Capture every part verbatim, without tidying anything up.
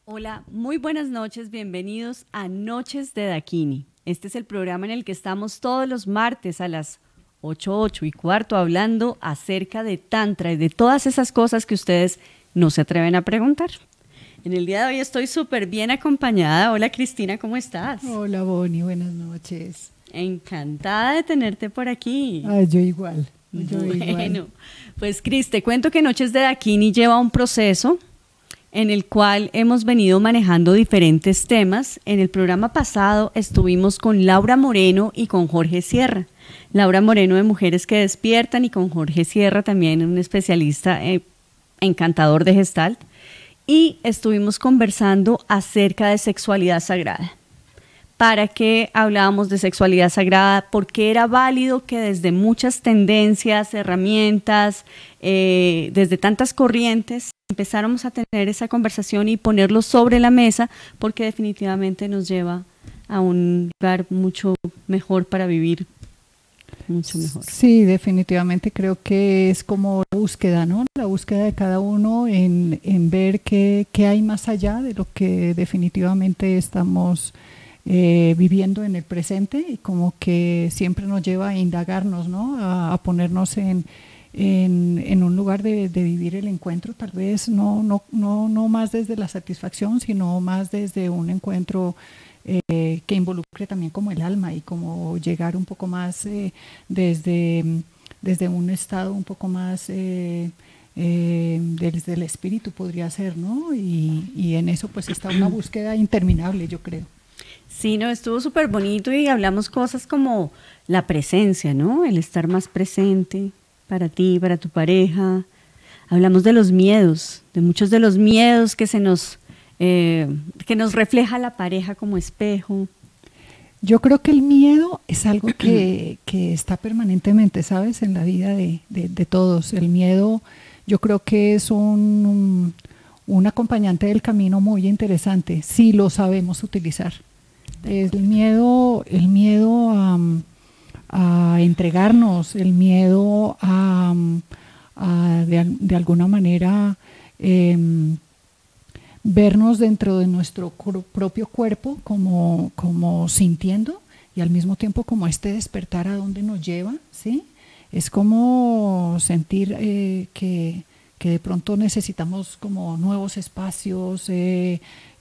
Hola, muy buenas noches, bienvenidos a Noches de Dakini. Este es el programa en el que estamos todos los martes a las ocho, ocho y cuarto hablando acerca de Tantra y de todas esas cosas que ustedes no se atreven a preguntar. En el día de hoy estoy súper bien acompañada. Hola Cristina, ¿cómo estás? Hola Bonnie, buenas noches. Encantada de tenerte por aquí. Ah, yo igual. Yo bueno, igual. Pues Cris, te cuento que Noches de Dakini lleva un proceso en el cual hemos venido manejando diferentes temas. En el programa pasado estuvimos con Laura Moreno y con Jorge Sierra. Laura Moreno de Mujeres que Despiertan y con Jorge Sierra también un especialista eh, encantador de Gestalt. Y estuvimos conversando acerca de sexualidad sagrada. ¿Para qué hablábamos de sexualidad sagrada? Porque era válido que desde muchas tendencias, herramientas, eh, desde tantas corrientes, empezáramos a tener esa conversación y ponerlo sobre la mesa, porque definitivamente nos lleva a un lugar mucho mejor para vivir, mucho mejor. Sí, definitivamente creo que es como la búsqueda, ¿no? La búsqueda de cada uno en, en ver qué, qué hay más allá de lo que definitivamente estamos eh, viviendo en el presente, y como que siempre nos lleva a indagarnos, ¿no? A, a ponernos en En, en un lugar de, de vivir el encuentro, tal vez no, no, no, no más desde la satisfacción, sino más desde un encuentro eh, que involucre también como el alma, y como llegar un poco más eh, desde, desde un estado un poco más eh, eh, desde el espíritu podría ser, ¿no? Y, y en eso pues está una búsqueda interminable, yo creo. Sí, no, estuvo súper bonito y hablamos cosas como la presencia, ¿no? El estar más presente para ti, para tu pareja. Hablamos de los miedos, de muchos de los miedos que se nos, eh, que nos refleja la pareja como espejo. Yo creo que el miedo es algo que, que está permanentemente, ¿sabes? En la vida de, de, de todos. El miedo yo creo que es un, un, un acompañante del camino muy interesante, si lo sabemos utilizar. El miedo, el miedo a... a entregarnos, el miedo a, a de, de alguna manera eh, vernos dentro de nuestro propio cuerpo como, como sintiendo, y al mismo tiempo como este despertar a dónde nos lleva, ¿sí? Es como sentir eh, que, que de pronto necesitamos como nuevos espacios, eh,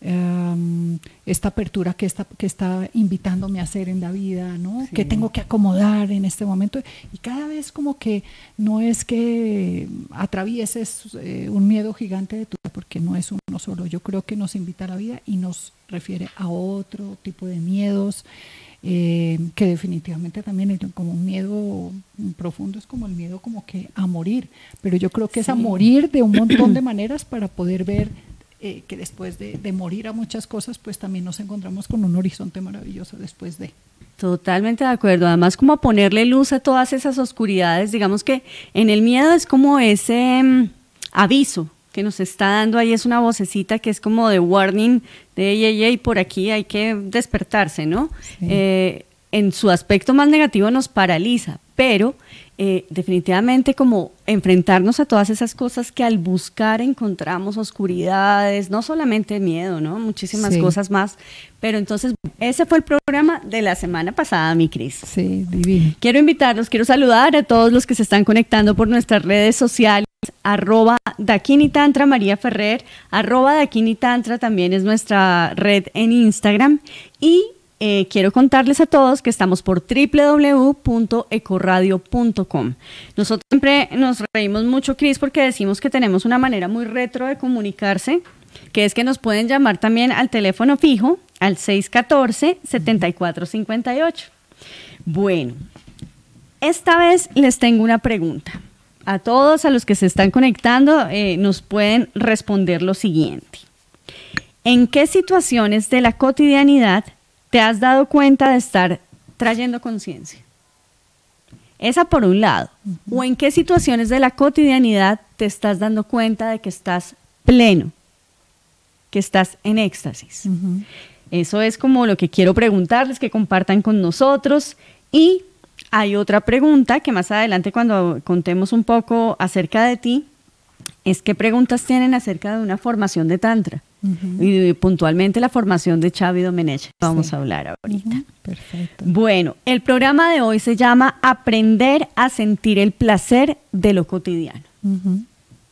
Um, esta apertura que está, que está invitándome a hacer en la vida, ¿no? Sí. Que tengo que acomodar en este momento, y cada vez como que no es que atravieses eh, un miedo gigante de tu vida, porque no es uno solo. Yo creo que nos invita a la vida y nos refiere a otro tipo de miedos, eh, que definitivamente también es como un miedo profundo, es como el miedo como que a morir, pero yo creo que sí. Es a morir de un montón de maneras para poder ver Eh, que después de, de morir a muchas cosas, pues también nos encontramos con un horizonte maravilloso después de. Totalmente de acuerdo. Además, como ponerle luz a todas esas oscuridades, digamos que en el miedo es como ese um, aviso que nos está dando ahí, es una vocecita que es como de warning, de ey, ey, ey, por aquí hay que despertarse, ¿no? Sí. Eh, en su aspecto más negativo nos paraliza, pero eh, definitivamente como enfrentarnos a todas esas cosas que al buscar encontramos oscuridades, no solamente miedo, ¿no? Muchísimas sí. cosas más. Pero entonces, ese fue el programa de la semana pasada, mi Cris. Sí, divino. Quiero invitarlos, quiero saludar a todos los que se están conectando por nuestras redes sociales, arroba Dakini Tantra, María Ferrer, arroba Dakini Tantra también es nuestra red en Instagram, y Eh, quiero contarles a todos que estamos por doble u doble u doble u punto ecoradio punto com. Nosotros siempre nos reímos mucho, Cris, porque decimos que tenemos una manera muy retro de comunicarse, que es que nos pueden llamar también al teléfono fijo, al seis uno cuatro, siete cuatro cinco ocho. Bueno, esta vez les tengo una pregunta. A todos, a los que se están conectando, eh, nos pueden responder lo siguiente. ¿En qué situaciones de la cotidianidad te has dado cuenta de estar trayendo conciencia? Esa por un lado. Uh-huh. ¿O en qué situaciones de la cotidianidad te estás dando cuenta de que estás pleno, que estás en éxtasis? Uh-huh. Eso es como lo que quiero preguntarles, que compartan con nosotros. Y hay otra pregunta que más adelante, cuando contemos un poco acerca de ti, es qué preguntas tienen acerca de una formación de Tantra. Uh-huh. Y puntualmente la formación de Xavi Domenech. Vamos sí. a hablar ahorita. Uh-huh. Perfecto. Bueno, el programa de hoy se llama Aprender a sentir el placer de lo cotidiano. Uh-huh.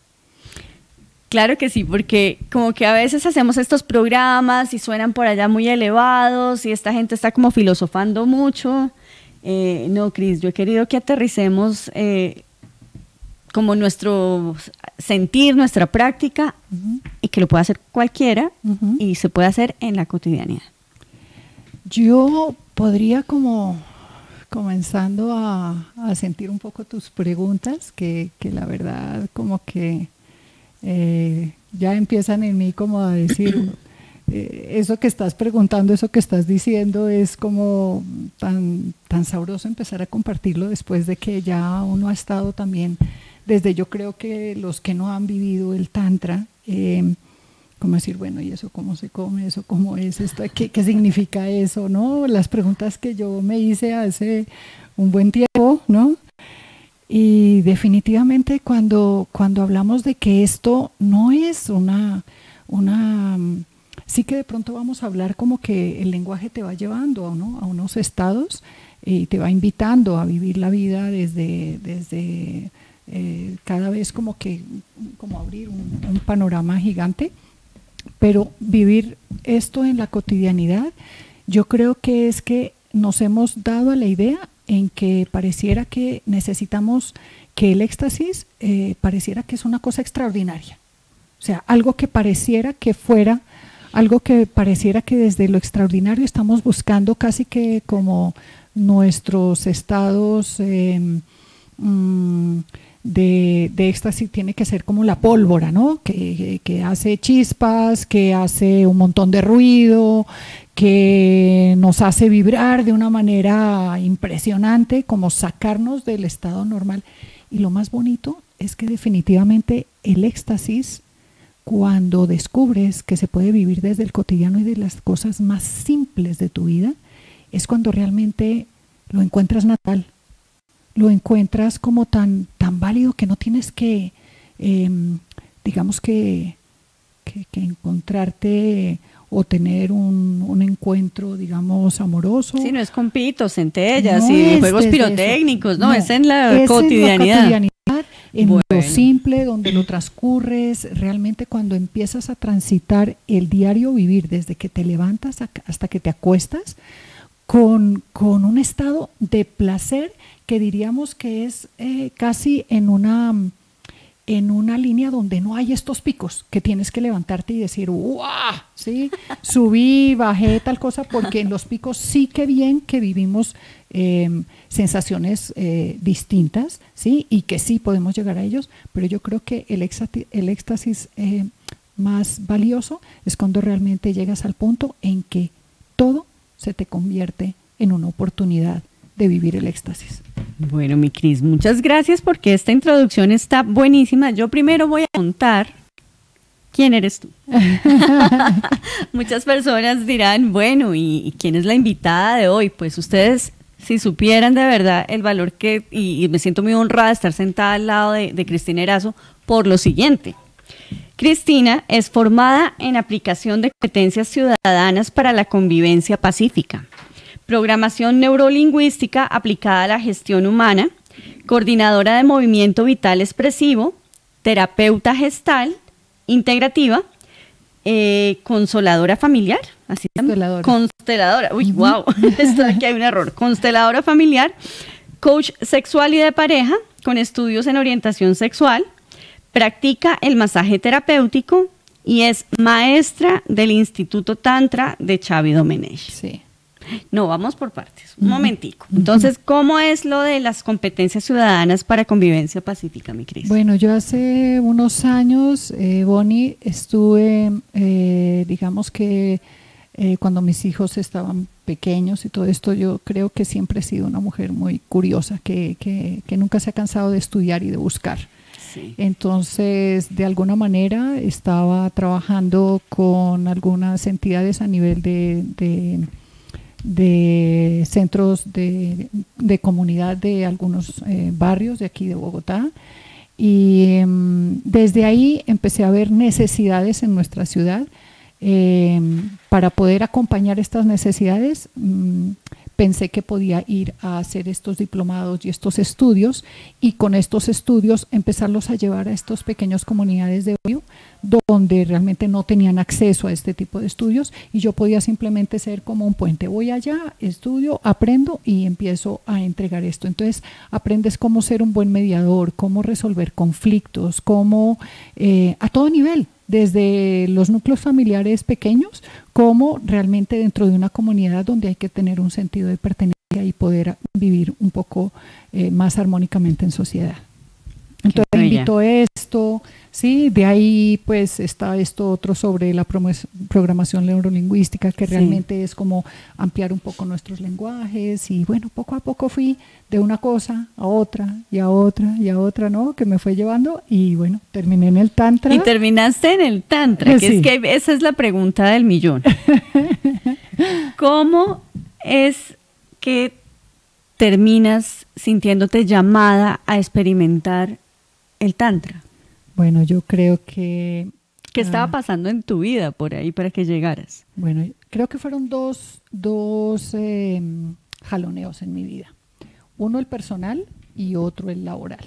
Claro que sí, porque como que a veces hacemos estos programas y suenan por allá muy elevados y esta gente está como filosofando mucho. Eh, no, Cris, yo he querido que aterricemos eh, como nuestro sentir, nuestra práctica, uh-huh. y que lo pueda hacer cualquiera, uh-huh. y se puede hacer en la cotidianidad. Yo podría como comenzando a, a sentir un poco tus preguntas, que, que la verdad como que eh, ya empiezan en mí como a decir, eh, eso que estás preguntando, eso que estás diciendo es como tan, tan sabroso empezar a compartirlo después de que ya uno ha estado también, desde yo creo que los que no han vivido el tantra, eh, como decir, bueno, ¿y eso cómo se come? ¿Eso cómo es? Esto, ¿qué, qué significa eso? ¿No? Las preguntas que yo me hice hace un buen tiempo, ¿no? Y definitivamente cuando, cuando hablamos de que esto no es una, una, sí que de pronto vamos a hablar como que el lenguaje te va llevando, ¿no?, a unos estados y te va invitando a vivir la vida desde, desde eh, cada vez como que, como abrir un, un panorama gigante. Pero vivir esto en la cotidianidad, yo creo que es que nos hemos dado a la idea en que pareciera que necesitamos que el éxtasis eh, pareciera que es una cosa extraordinaria. O sea, algo que pareciera que fuera, algo que pareciera que desde lo extraordinario estamos buscando casi que como nuestros estados eh, mmm, De, de éxtasis tiene que ser como la pólvora, ¿no? Que, que hace chispas, que hace un montón de ruido, que nos hace vibrar de una manera impresionante, como sacarnos del estado normal. Y lo más bonito es que definitivamente el éxtasis, cuando descubres que se puede vivir desde el cotidiano y de las cosas más simples de tu vida, es cuando realmente lo encuentras natural. Lo encuentras como tan, tan válido que no tienes que, eh, digamos que, que, que encontrarte o tener un, un encuentro, digamos, amoroso. Sí, no es con pitos, centellas no y juegos pirotécnicos, no, no, es en la es cotidianidad. En, la cotidianidad, en bueno. lo simple, donde lo transcurres, realmente cuando empiezas a transitar el diario vivir, desde que te levantas hasta que te acuestas, con, con un estado de placer que diríamos que es eh, casi en una, en una línea donde no hay estos picos, que tienes que levantarte y decir, ¡guau! ¿Sí? Subí, bajé, tal cosa, porque en los picos sí que bien que vivimos eh, sensaciones eh, distintas, ¿sí? Y que sí podemos llegar a ellos, pero yo creo que el éxtasis, el éxtasis eh, más valioso es cuando realmente llegas al punto en que todo se te convierte en una oportunidad de vivir el éxtasis. Bueno, mi Cris, muchas gracias porque esta introducción está buenísima. Yo primero voy a contar quién eres tú. Muchas personas dirán, bueno, ¿y, ¿y quién es la invitada de hoy? Pues ustedes, si supieran de verdad el valor que, y, y me siento muy honrada de estar sentada al lado de, de Cristina Erazo por lo siguiente. Cristina es formada en aplicación de competencias ciudadanas para la convivencia pacífica, programación neurolingüística aplicada a la gestión humana, coordinadora de movimiento vital expresivo, terapeuta gestal, integrativa, eh, consoladora familiar, así consteladora. Consteladora, uy, uh-huh. wow, esto aquí hay un error, consteladora familiar, coach sexual y de pareja, con estudios en orientación sexual, practica el masaje terapéutico y es maestra del Instituto Tantra de Xavi Domenech. Sí. No, vamos por partes, un uh-huh. momentico. Entonces, ¿cómo es lo de las competencias ciudadanas para convivencia pacífica, mi Cris? Bueno, yo hace unos años, eh, Bonnie, estuve, eh, digamos que eh, cuando mis hijos estaban pequeños y todo esto, yo creo que siempre he sido una mujer muy curiosa, que, que, que nunca se ha cansado de estudiar y de buscar. Sí. Entonces, de alguna manera, estaba trabajando con algunas entidades a nivel de... de de centros de, de comunidad de algunos eh, barrios de aquí de Bogotá y um, desde ahí empecé a ver necesidades en nuestra ciudad Eh, para poder acompañar estas necesidades, mmm, pensé que podía ir a hacer estos diplomados y estos estudios, y con estos estudios empezarlos a llevar a estas pequeñas comunidades de ocio donde realmente no tenían acceso a este tipo de estudios, y yo podía simplemente ser como un puente. Voy allá, estudio, aprendo y empiezo a entregar esto. Entonces aprendes cómo ser un buen mediador, cómo resolver conflictos, cómo eh, a todo nivel, desde los núcleos familiares pequeños, como realmente dentro de una comunidad donde hay que tener un sentido de pertenencia y poder vivir un poco eh, más armónicamente en sociedad. Entonces invito esto, sí, de ahí pues está esto otro sobre la programación neurolingüística, que sí, realmente es como ampliar un poco nuestros lenguajes, y bueno, poco a poco fui de una cosa a otra y a otra y a otra, ¿no? Que me fue llevando, y bueno, terminé en el Tantra. Y terminaste en el Tantra, que sí, es que esa es la pregunta del millón. ¿Cómo es que terminas sintiéndote llamada a experimentar el Tantra? Bueno, yo creo que... ¿Qué estaba uh, pasando en tu vida por ahí para que llegaras? Bueno, creo que fueron dos, dos eh, jaloneos en mi vida. Uno el personal y otro el laboral.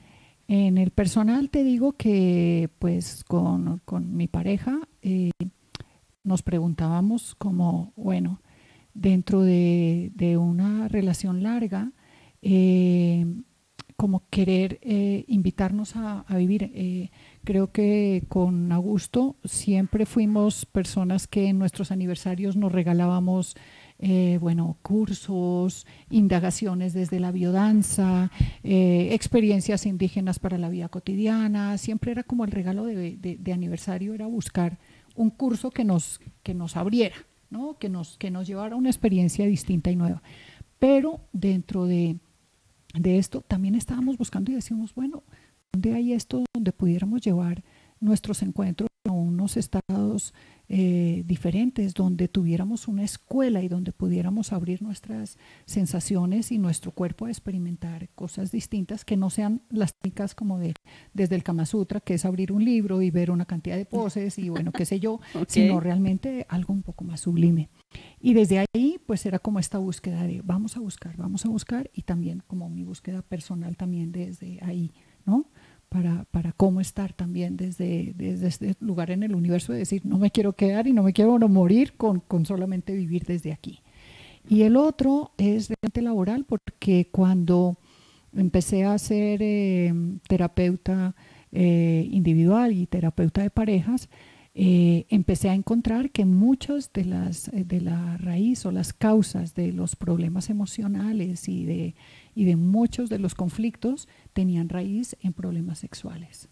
En el personal te digo que pues con, con mi pareja eh, nos preguntábamos como, bueno, dentro de, de una relación larga, eh, como querer eh, invitarnos a, a vivir. Eh, creo que con Augusto siempre fuimos personas que en nuestros aniversarios nos regalábamos eh, bueno, cursos, indagaciones desde la biodanza, eh, experiencias indígenas para la vida cotidiana. Siempre era como el regalo de, de, de aniversario, era buscar un curso que nos, que nos abriera, ¿no? que, nos, que nos llevara a una experiencia distinta y nueva. Pero dentro de De esto también estábamos buscando y decimos, bueno, ¿dónde hay esto donde pudiéramos llevar nuestros encuentros a unos estados eh, diferentes, donde tuviéramos una escuela y donde pudiéramos abrir nuestras sensaciones y nuestro cuerpo a experimentar cosas distintas que no sean las típicas como de desde el Kama Sutra, que es abrir un libro y ver una cantidad de poses y bueno, qué sé yo, okay, sino realmente algo un poco más sublime. Y desde ahí pues era como esta búsqueda de vamos a buscar, vamos a buscar, y también como mi búsqueda personal también desde ahí, ¿no? Para, para cómo estar también desde, desde este lugar en el universo, de decir, no me quiero quedar y no me quiero no morir con, con solamente vivir desde aquí. Y el otro es realmente laboral, porque cuando empecé a ser eh, terapeuta eh, individual y terapeuta de parejas, Eh, empecé a encontrar que muchas de las de la raíz o las causas de los problemas emocionales y de, y de muchos de los conflictos tenían raíz en problemas sexuales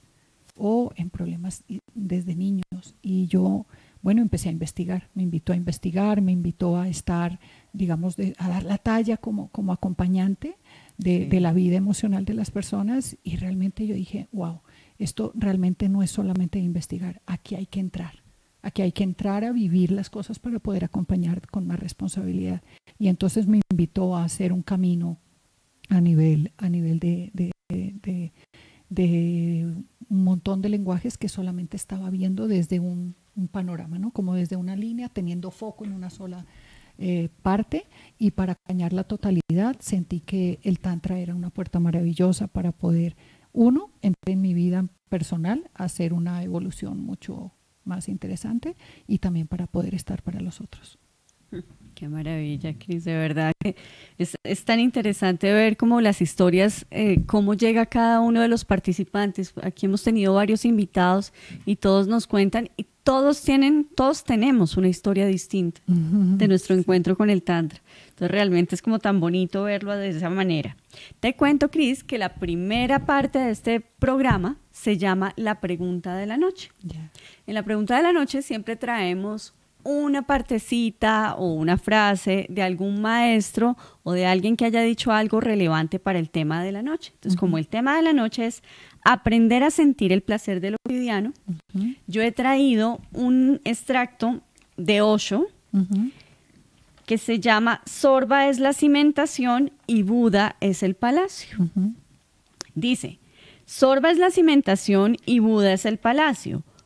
o en problemas desde niños. Y yo, bueno, empecé a investigar, me invitó a investigar, me invitó a estar, digamos, de, a dar la talla como, como acompañante de, sí. de la vida emocional de las personas, y realmente yo dije, wow, esto realmente no es solamente investigar, aquí hay que entrar, aquí hay que entrar a vivir las cosas para poder acompañar con más responsabilidad. Y entonces me invitó a hacer un camino a nivel, a nivel de, de, de, de un montón de lenguajes que solamente estaba viendo desde un, un panorama, ¿no? Como desde una línea, teniendo foco en una sola eh, parte, y para acompañar la totalidad sentí que el Tantra era una puerta maravillosa para poder, uno, entrar en mi vida personal, hacer una evolución mucho más interesante, y también para poder estar para los otros. Qué maravilla, Cris, de verdad que es, es tan interesante ver cómo las historias, eh, cómo llega cada uno de los participantes. Aquí hemos tenido varios invitados y todos nos cuentan, y todos tienen, todos tenemos una historia distinta uh-huh, de nuestro sí. encuentro con el Tantra. Entonces realmente es como tan bonito verlo de esa manera. Te cuento, Cris, que la primera parte de este programa se llama La Pregunta de la Noche. Yeah. En la Pregunta de la Noche siempre traemos una partecita o una frase de algún maestro o de alguien que haya dicho algo relevante para el tema de la noche. Entonces, uh-huh. como el tema de la noche es aprender a sentir el placer de lo cotidiano, uh-huh. yo he traído un extracto de Osho, uh-huh. que se llama Sorba es la cimentación y Buda es el palacio. Uh-huh. Dice, Sorba es la cimentación y Buda es el palacio.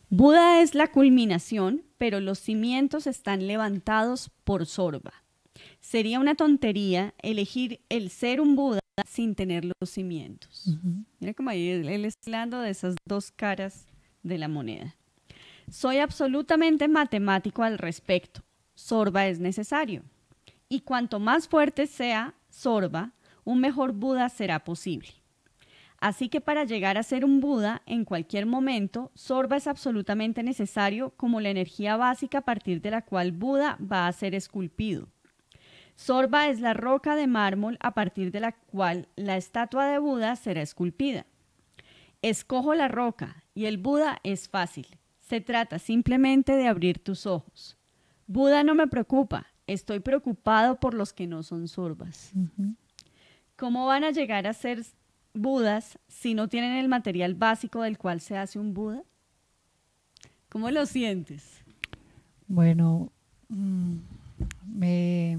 Buda es la culminación, pero los cimientos están levantados por Sorba. Sería una tontería elegir el ser un Buda sin tener los cimientos. Uh-huh. Mira cómo ahí él, él está hablando de esas dos caras de la moneda. Soy absolutamente matemático al respecto. Sorba es necesario. Y cuanto más fuerte sea Sorba, un mejor Buda será posible. Así que para llegar a ser un Buda, en cualquier momento, Sorba es absolutamente necesario como la energía básica a partir de la cual Buda va a ser esculpido. Sorba es la roca de mármol a partir de la cual la estatua de Buda será esculpida. Escojo la roca y el Buda es fácil. Se trata simplemente de abrir tus ojos. Buda no me preocupa, estoy preocupado por los que no son Sorbas. Uh-huh. ¿Cómo van a llegar a ser Budas si no tienen el material básico del cual se hace un Buda? ¿Cómo lo sientes? Bueno, mmm, me,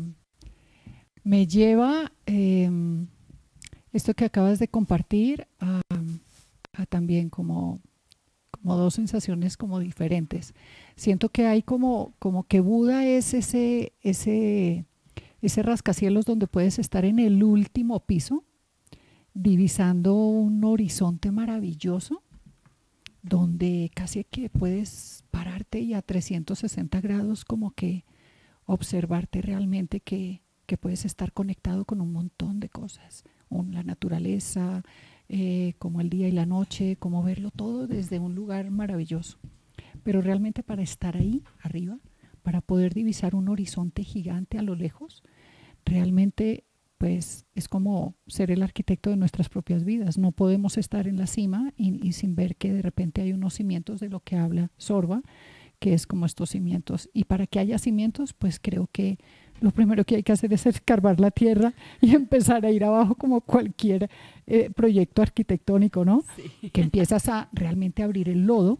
me lleva eh, esto que acabas de compartir a, a también como, como dos sensaciones como diferentes. Siento que hay como, como que Buda es ese, ese, ese rascacielos donde puedes estar en el último piso divisando un horizonte maravilloso donde casi que puedes pararte y a trescientos sesenta grados como que observarte realmente que, que puedes estar conectado con un montón de cosas, un, la naturaleza, eh, como el día y la noche, como verlo todo desde un lugar maravilloso. Pero realmente para estar ahí arriba, para poder divisar un horizonte gigante a lo lejos, realmente pues es como ser el arquitecto de nuestras propias vidas. No podemos estar en la cima y, y sin ver que de repente hay unos cimientos de lo que habla Sorba, que es como estos cimientos. Y para que haya cimientos, pues creo que lo primero que hay que hacer es escarbar la tierra y empezar a ir abajo como cualquier eh, proyecto arquitectónico, ¿no? Sí. Que empiezas a realmente abrir el lodo.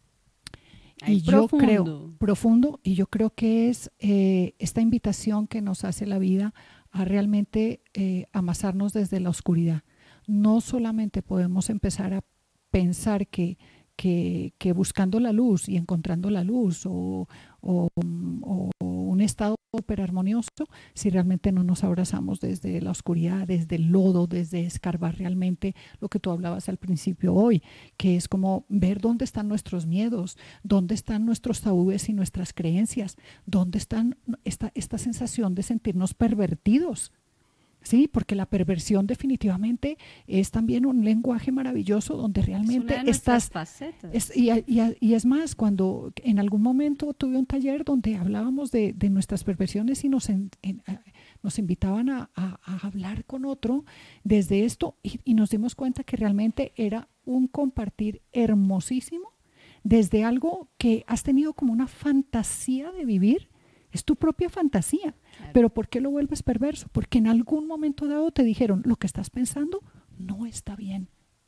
Ay, y profundo. yo creo, profundo, y yo creo que es eh, esta invitación que nos hace la vida a realmente eh, amasarnos desde la oscuridad. No solamente podemos empezar a pensar que, que, que buscando la luz y encontrando la luz o, o, o un estado súper armonioso, si realmente no nos abrazamos desde la oscuridad, desde el lodo, desde escarbar realmente lo que tú hablabas al principio hoy, que es como ver dónde están nuestros miedos, dónde están nuestros tabúes y nuestras creencias, dónde están esta, esta sensación de sentirnos pervertidos. Sí, porque la perversión definitivamente es también un lenguaje maravilloso donde realmente es una de estás facetas. Es, y, y, y es más, cuando en algún momento tuve un taller donde hablábamos de, de nuestras perversiones y nos, en, en, nos invitaban a, a, a hablar con otro desde esto y, y nos dimos cuenta que realmente era un compartir hermosísimo desde algo que has tenido como una fantasía de vivir. Es tu propia fantasía. Claro. Pero ¿por qué lo vuelves perverso? Porque en algún momento dado te dijeron, lo que estás pensando no está bien.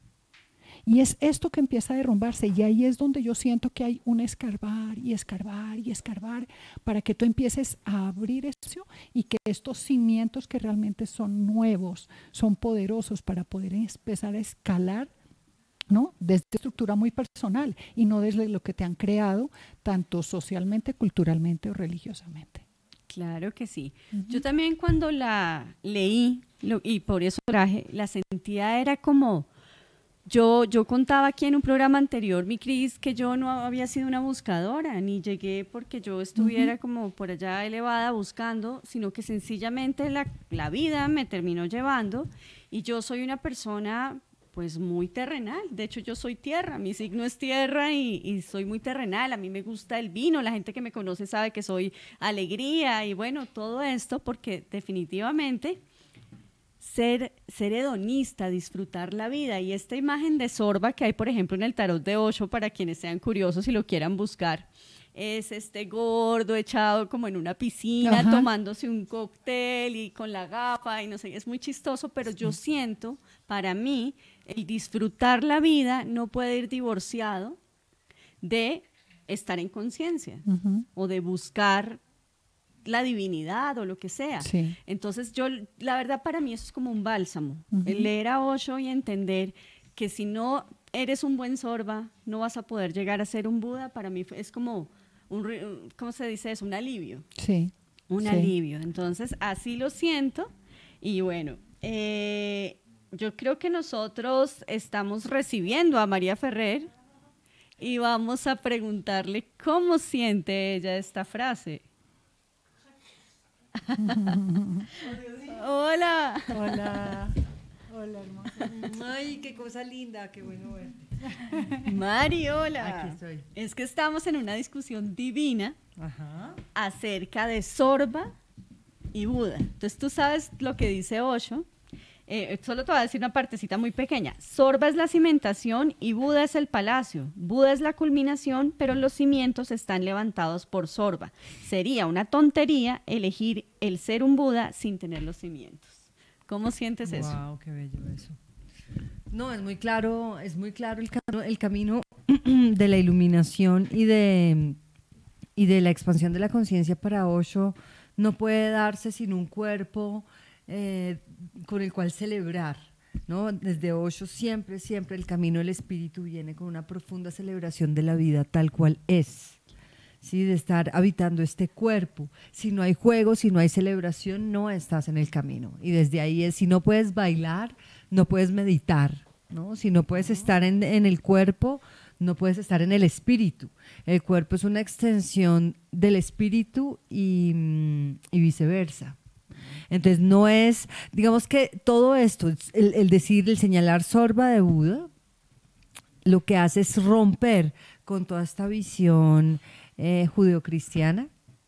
Y es esto que empieza a derrumbarse y ahí es donde yo siento que hay un escarbar y escarbar y escarbar para que tú empieces a abrir eso y que estos cimientos que realmente son nuevos, son poderosos para poder empezar a escalar, ¿no? Desde estructura muy personal y no desde lo que te han creado tanto socialmente, culturalmente o religiosamente. Claro que sí. Uh-huh. Yo también cuando la leí lo, y por eso traje, la sentía era como, yo, yo contaba aquí en un programa anterior, mi Cris, que yo no había sido una buscadora, ni llegué porque yo estuviera uh-huh. como por allá elevada buscando, sino que sencillamente la, la vida me terminó llevando y yo soy una persona pues muy terrenal. De hecho, yo soy tierra, mi signo es tierra y, y soy muy terrenal. A mí me gusta el vino, la gente que me conoce sabe que soy alegría y bueno, todo esto porque definitivamente ser, ser hedonista, disfrutar la vida y esta imagen de Sorba que hay, por ejemplo, en el tarot de Osho, para quienes sean curiosos y lo quieran buscar, es este gordo echado como en una piscina, ajá, tomándose un cóctel y con la gafa y no sé, es muy chistoso, pero sí. Yo siento, para mí, el disfrutar la vida no puede ir divorciado de estar en conciencia uh-huh. o de buscar la divinidad o lo que sea. Sí. Entonces yo, la verdad para mí eso es como un bálsamo, uh-huh. el leer a Osho y entender que si no, eres un buen sorba, no vas a poder llegar a ser un Buda, para mí es como, un, ¿cómo se dice eso? Un alivio. Sí. Un sí. alivio. Entonces, así lo siento. Y bueno, eh, yo creo que nosotros estamos recibiendo a María Ferrer y vamos a preguntarle cómo siente ella esta frase. Hola. Hola. Hola, hermosa. Ay, qué cosa linda, qué bueno verte. Mari, hola. Aquí estoy. Es que estamos en una discusión divina Ajá. acerca de Sorba y Buda. Entonces tú sabes lo que dice Osho. Eh, solo te voy a decir una partecita muy pequeña. Sorba es la cimentación y Buda es el palacio. Buda es la culminación, pero los cimientos están levantados por Sorba. Sería una tontería elegir el ser un Buda sin tener los cimientos. ¿Cómo sientes wow, eso? Wow, qué bello eso. No, es muy claro, es muy claro el camino, el camino de la iluminación y de, y de la expansión de la conciencia para Osho no puede darse sin un cuerpo eh, con el cual celebrar, ¿no? Desde Osho siempre, siempre el camino del espíritu viene con una profunda celebración de la vida tal cual es. ¿Sí? De estar habitando este cuerpo. Si no hay juego, si no hay celebración, no estás en el camino. Y desde ahí es, si no puedes bailar, no puedes meditar, ¿no? Si no puedes estar en, en el cuerpo, no puedes estar en el espíritu. El cuerpo es una extensión del espíritu y, y viceversa. Entonces no es, digamos que todo esto, el, el decir, el señalar Sorba de Buda, lo que hace es romper con toda esta visión eh, judeocristiana,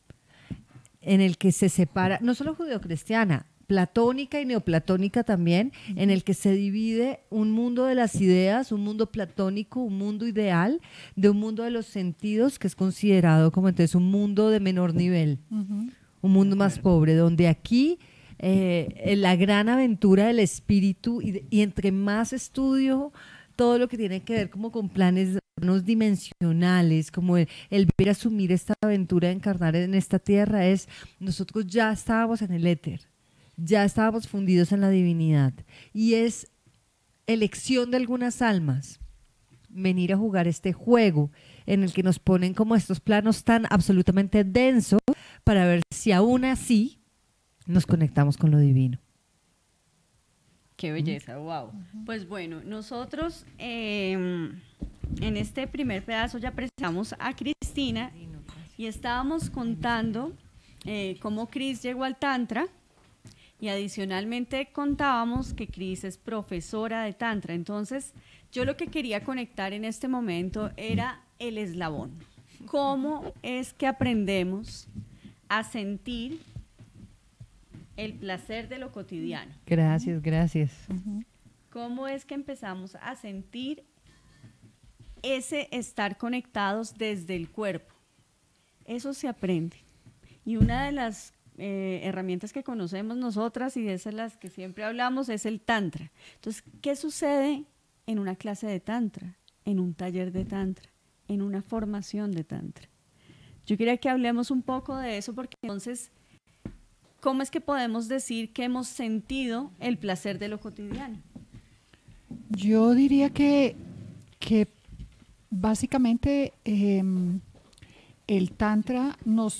en el que se separa, no solo judeocristiana, platónica y neoplatónica también, en el que se divide un mundo de las ideas, un mundo platónico, un mundo ideal, de un mundo de los sentidos, que es considerado como entonces un mundo de menor nivel, uh-huh. un mundo más pobre, donde aquí eh, la gran aventura del espíritu, y, de, y entre más estudio todo lo que tiene que ver como con planes dimensionales, como el, el ver asumir esta aventura de encarnar en esta tierra, es nosotros ya estábamos en el éter, ya estábamos fundidos en la divinidad, y es elección de algunas almas venir a jugar este juego en el que nos ponen como estos planos tan absolutamente densos para ver si aún así nos conectamos con lo divino. Qué belleza, wow. Pues bueno, nosotros eh, en este primer pedazo ya presentamos a Cristina y estábamos contando eh, cómo Cris llegó al Tantra, y adicionalmente contábamos que Cris es profesora de Tantra. Entonces, yo lo que quería conectar en este momento era el eslabón. ¿Cómo es que aprendemos a sentir el placer de lo cotidiano? Gracias, gracias. ¿Cómo es que empezamos a sentir ese estar conectados desde el cuerpo? Eso se aprende. Y una de las eh, herramientas que conocemos nosotras y de esas las que siempre hablamos es el Tantra. Entonces, ¿qué sucede en una clase de Tantra, en un taller de Tantra, en una formación de Tantra? Yo quería que hablemos un poco de eso, porque entonces, ¿cómo es que podemos decir que hemos sentido el placer de lo cotidiano? Yo diría que, que básicamente eh, el Tantra nos...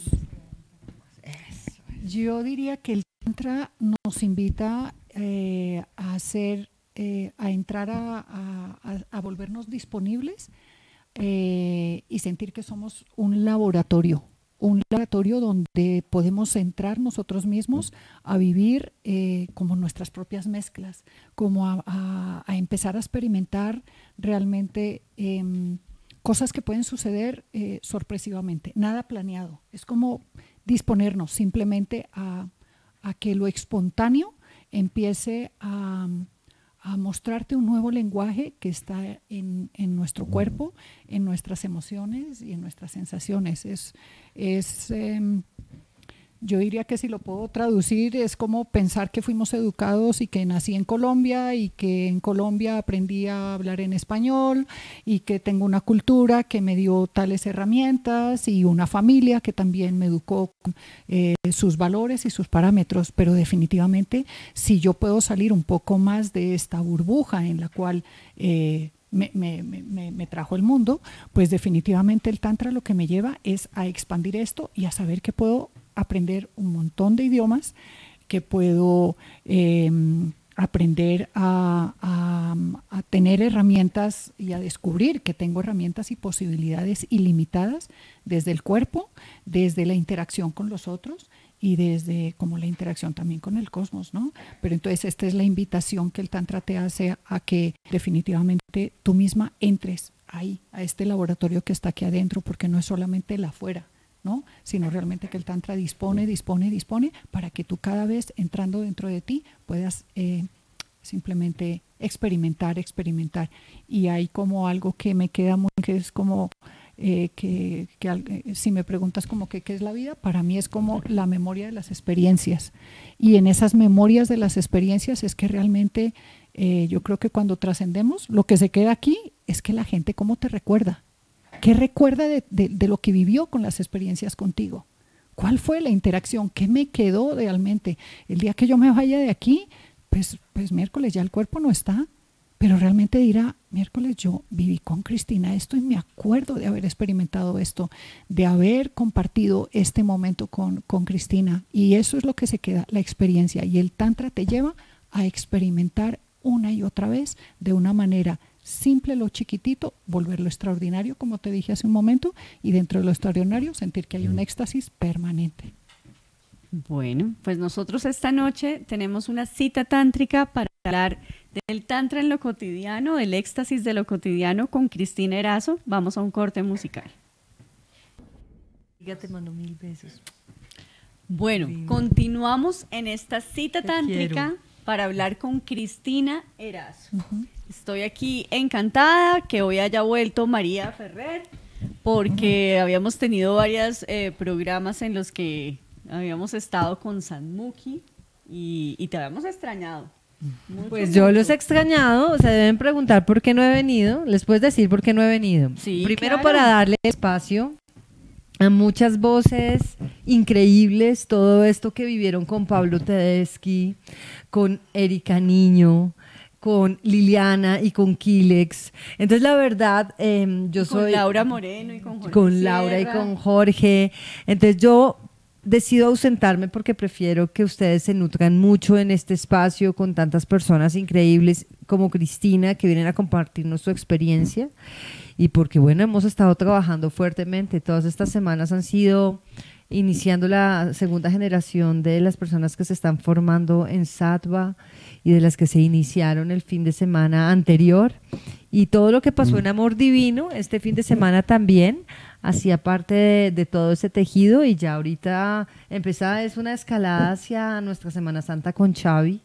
Yo diría que el Tantra nos invita eh, a hacer, eh, a entrar a, a, a volvernos disponibles eh, y sentir que somos un laboratorio. Un laboratorio donde podemos entrar nosotros mismos a vivir eh, como nuestras propias mezclas, como a, a, a empezar a experimentar realmente eh, cosas que pueden suceder eh, sorpresivamente, nada planeado. Es como disponernos simplemente a, a que lo espontáneo empiece a, a mostrarte un nuevo lenguaje que está en, en nuestro cuerpo, en nuestras emociones y en nuestras sensaciones. Es, es eh, yo diría que si lo puedo traducir es como pensar que fuimos educados y que nací en Colombia y que en Colombia aprendí a hablar en español y que tengo una cultura que me dio tales herramientas y una familia que también me educó con eh, sus valores y sus parámetros, pero definitivamente si yo puedo salir un poco más de esta burbuja en la cual eh, me, me, me, me trajo el mundo, pues definitivamente el Tantra lo que me lleva es a expandir esto y a saber que puedo aprender un montón de idiomas, que puedo eh, aprender a, a, a tener herramientas y a descubrir que tengo herramientas y posibilidades ilimitadas desde el cuerpo, desde la interacción con los otros y desde como la interacción también con el cosmos, ¿no? Pero entonces esta es la invitación que el Tantra te hace a que definitivamente tú misma entres ahí, a este laboratorio que está aquí adentro, porque no es solamente el afuera, ¿no? Sino realmente que el Tantra dispone, dispone, dispone para que tú cada vez entrando dentro de ti puedas eh, simplemente experimentar, experimentar. Y hay como algo que me queda muy, que es como, eh, que, que eh, si me preguntas como que qué es la vida, para mí es como la memoria de las experiencias. Y en esas memorias de las experiencias es que realmente eh, yo creo que cuando trascendemos, lo que se queda aquí es que la gente cómo te recuerda. ¿Qué recuerda de, de, de lo que vivió con las experiencias contigo? ¿Cuál fue la interacción? ¿Qué me quedó realmente? El día que yo me vaya de aquí, pues, pues miércoles ya el cuerpo no está, pero realmente dirá, miércoles yo viví con Cristina esto y me acuerdo de haber experimentado esto, de haber compartido este momento con, con Cristina. Y eso es lo que se queda, la experiencia. Y el Tantra te lleva a experimentar una y otra vez de una manera simple, lo chiquitito, volverlo extraordinario, como te dije hace un momento, y dentro de lo extraordinario sentir que hay un éxtasis permanente. Bueno, pues nosotros esta noche tenemos una cita tántrica para hablar del Tantra en lo cotidiano, del éxtasis de lo cotidiano con Cristina Erazo. Vamos a un corte musical. Ya te mando mil besos. Bueno, sí. Continuamos en esta cita te tántrica quiero. Para hablar con Cristina Erazo. Uh-huh. Estoy aquí encantada que hoy haya vuelto María Ferrer, porque habíamos tenido varios eh, programas en los que habíamos estado con Sanmuki y, y te habíamos extrañado. Mucho, pues yo mucho. Los he extrañado, o sea, deben preguntar por qué no he venido. ¿Les puedes decir por qué no he venido? Sí, primero, claro. Para darle espacio a muchas voces increíbles, todo esto que vivieron con Pablo Tedeschi, con Erika Niño, con Liliana y con Kilex. Entonces la verdad, eh, yo y soy... Con Laura Moreno y con Jorge Con Sierra. Laura y con Jorge. Entonces yo decido ausentarme porque prefiero que ustedes se nutran mucho en este espacio con tantas personas increíbles como Cristina que vienen a compartirnos su experiencia y porque bueno, hemos estado trabajando fuertemente. Todas estas semanas han sido iniciando la segunda generación de las personas que se están formando en Sattva y de las que se iniciaron el fin de semana anterior, y todo lo que pasó en Amor Divino este fin de semana también hacía parte de, de todo ese tejido. Y ya ahorita empezada es una escalada hacia nuestra Semana Santa con Xavi,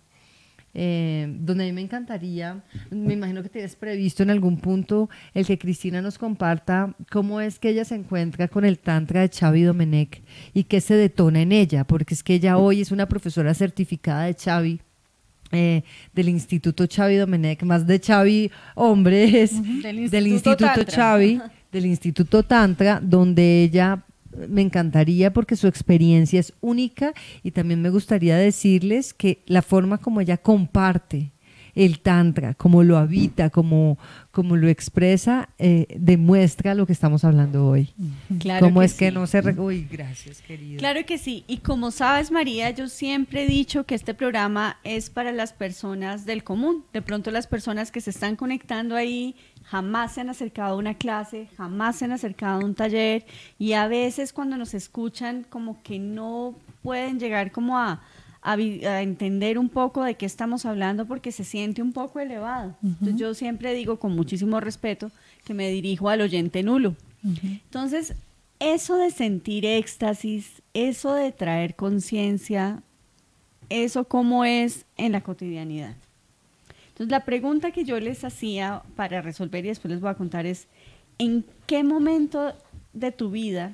eh, donde a mí me encantaría, me imagino que tienes previsto en algún punto el que Cristina nos comparta cómo es que ella se encuentra con el Tantra de Xavi Domenech y qué se detona en ella, porque es que ella hoy es una profesora certificada de Xavi, Eh, del Instituto Xavi Domenech, más de Xavi hombres, uh-huh. del Instituto, del Instituto Xavi, del Instituto Tantra, donde ella, me encantaría porque su experiencia es única, y también me gustaría decirles que la forma como ella comparte el Tantra, como lo habita, como, como lo expresa, eh, demuestra lo que estamos hablando hoy. Claro ¿Cómo que es sí. que no se... Re- Uy, gracias, querida. Claro que sí. Y como sabes, María, yo siempre he dicho que este programa es para las personas del común. De pronto las personas que se están conectando ahí jamás se han acercado a una clase, jamás se han acercado a un taller, y a veces cuando nos escuchan como que no pueden llegar como a A, a entender un poco de qué estamos hablando porque se siente un poco elevado. Uh-huh. Entonces yo siempre digo con muchísimo respeto que me dirijo al oyente nulo. Uh-huh. Entonces, eso de sentir éxtasis, eso de traer conciencia, eso cómo es en la cotidianidad. Entonces la pregunta que yo les hacía para resolver y después les voy a contar es, ¿en qué momento de tu vida,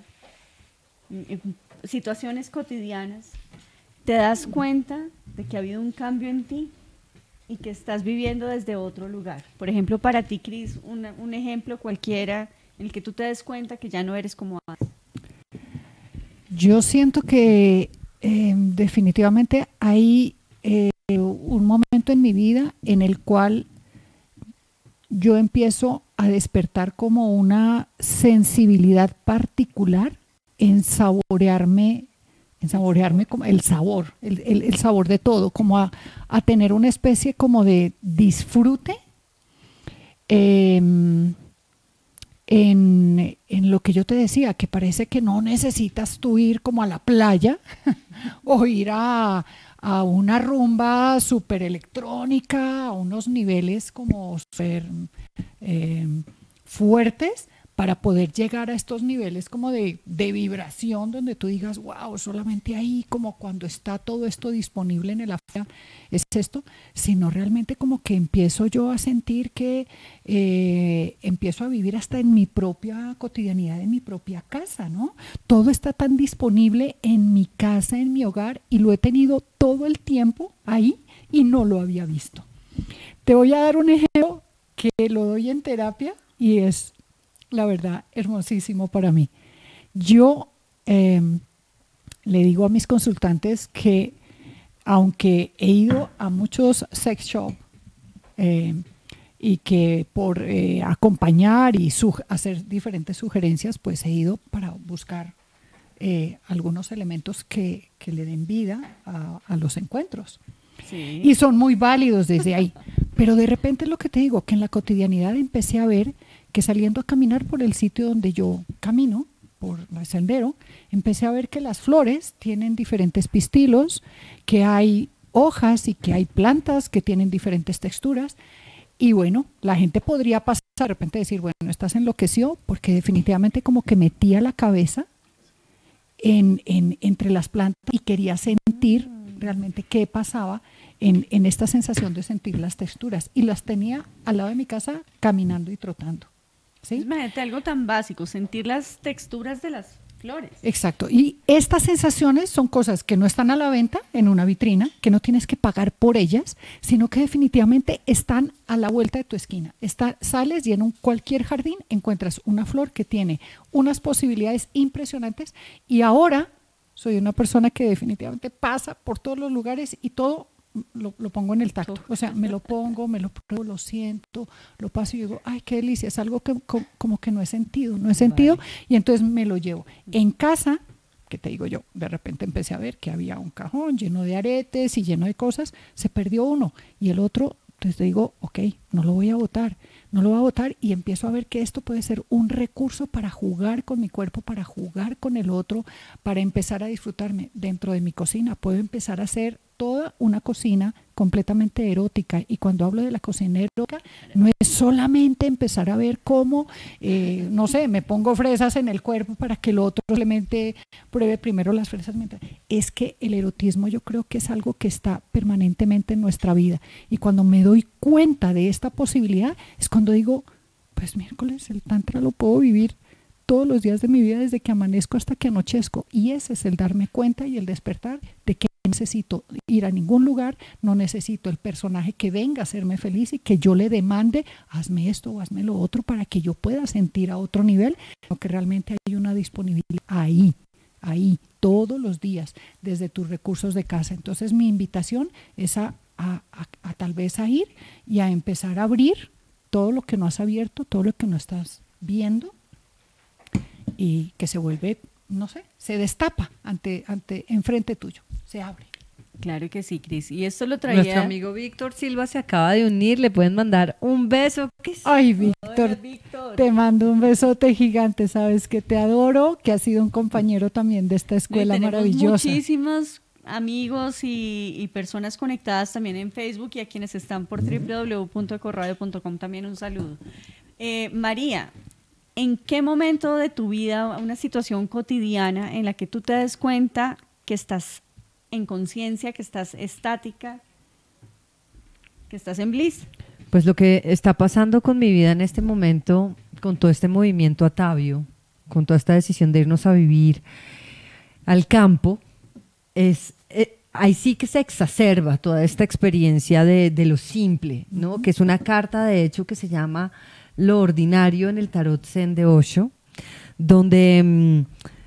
en situaciones cotidianas, te das cuenta de que ha habido un cambio en ti y que estás viviendo desde otro lugar? Por ejemplo, para ti, Cris, un, un ejemplo cualquiera en el que tú te des cuenta que ya no eres como antes. Yo siento que eh, definitivamente hay eh, un momento en mi vida en el cual yo empiezo a despertar como una sensibilidad particular en saborearme, en saborearme como el sabor, el, el, el sabor de todo, como a, a tener una especie como de disfrute eh, en, en lo que yo te decía, que parece que no necesitas tú ir como a la playa o ir a, a una rumba súper electrónica, a unos niveles como súper eh, fuertes, para poder llegar a estos niveles como de, de vibración donde tú digas, wow, solamente ahí, como cuando está todo esto disponible en el afuera, es esto, sino realmente como que empiezo yo a sentir que eh, empiezo a vivir hasta en mi propia cotidianidad, en mi propia casa, ¿no? Todo está tan disponible en mi casa, en mi hogar, y lo he tenido todo el tiempo ahí y no lo había visto. Te voy a dar un ejemplo que lo doy en terapia y es, la verdad, hermosísimo para mí. Yo eh, le digo a mis consultantes que aunque he ido a muchos sex shop eh, y que por eh, acompañar y hacer diferentes sugerencias, pues he ido para buscar eh, algunos elementos que, que le den vida a, a los encuentros. Sí. Y son muy válidos desde ahí. Pero de repente lo que te digo, que en la cotidianidad empecé a ver que saliendo a caminar por el sitio donde yo camino, por el sendero, empecé a ver que las flores tienen diferentes pistilos, que hay hojas y que hay plantas que tienen diferentes texturas. Y bueno, la gente podría pasar de repente decir, bueno, estás enloqueció, porque definitivamente como que metía la cabeza en, en, entre las plantas y quería sentir realmente qué pasaba en, en esta sensación de sentir las texturas. Y las tenía al lado de mi casa caminando y trotando. ¿Sí? Imagínate algo tan básico, sentir las texturas de las flores. Exacto. Y estas sensaciones son cosas que no están a la venta en una vitrina, que no tienes que pagar por ellas, sino que definitivamente están a la vuelta de tu esquina. Está, sales y en un, cualquier jardín encuentras una flor que tiene unas posibilidades impresionantes. Y ahora soy una persona que definitivamente pasa por todos los lugares y todo Lo, lo pongo en el tacto, o sea, me lo pongo, me lo pruebo, lo siento, lo paso y digo, ay, qué delicia, es algo que como, como que no he sentido, no he sentido, vale. Y entonces me lo llevo. En casa, que te digo yo, de repente empecé a ver que había un cajón lleno de aretes y lleno de cosas, se perdió uno y el otro, entonces te digo, ok, no lo voy a botar, no lo voy a botar y empiezo a ver que esto puede ser un recurso para jugar con mi cuerpo, para jugar con el otro, para empezar a disfrutarme dentro de mi cocina. Puedo empezar a hacer toda una cocina completamente erótica, y cuando hablo de la cocina erótica no es solamente empezar a ver cómo eh, no sé, me pongo fresas en el cuerpo para que el otro simplemente pruebe primero las fresas, mientras, es que el erotismo yo creo que es algo que está permanentemente en nuestra vida, y cuando me doy cuenta de esta posibilidad es cuando digo, pues miércoles, el tantra lo puedo vivir todos los días de mi vida, desde que amanezco hasta que anochezco, y ese es el darme cuenta y el despertar de que no necesito ir a ningún lugar, no necesito el personaje que venga a hacerme feliz y que yo le demande, hazme esto o hazme lo otro para que yo pueda sentir a otro nivel, sino que realmente hay una disponibilidad ahí, ahí, todos los días, desde tus recursos de casa. Entonces mi invitación es a, a, a, a tal vez a ir y a empezar a abrir todo lo que no has abierto, todo lo que no estás viendo, y que se vuelve, no sé, se destapa ante, ante, enfrente tuyo, se abre. Claro que sí, Cris. Y esto lo traía... Nuestro amigo Víctor Silva se acaba de unir, le pueden mandar un beso. Ay, Víctor, Hola, Víctor, te mando un besote gigante, sabes que te adoro, que has sido un compañero también de esta escuela maravillosa. Muchísimos amigos y, y personas conectadas también en Facebook, y a quienes están por doble u doble u doble u punto ecoradio punto com también un saludo. Eh, María, ¿en qué momento de tu vida, una situación cotidiana en la que tú te des cuenta que estás en conciencia, que estás estática, que estás en bliss? Pues lo que está pasando con mi vida en este momento, con todo este movimiento atavio, con toda esta decisión de irnos a vivir al campo, es eh, ahí sí que se exacerba toda esta experiencia de, de lo simple, ¿no? Uh-huh. Que es una carta, de hecho, que se llama Lo Ordinario en el Tarot Zen de Osho, donde mmm,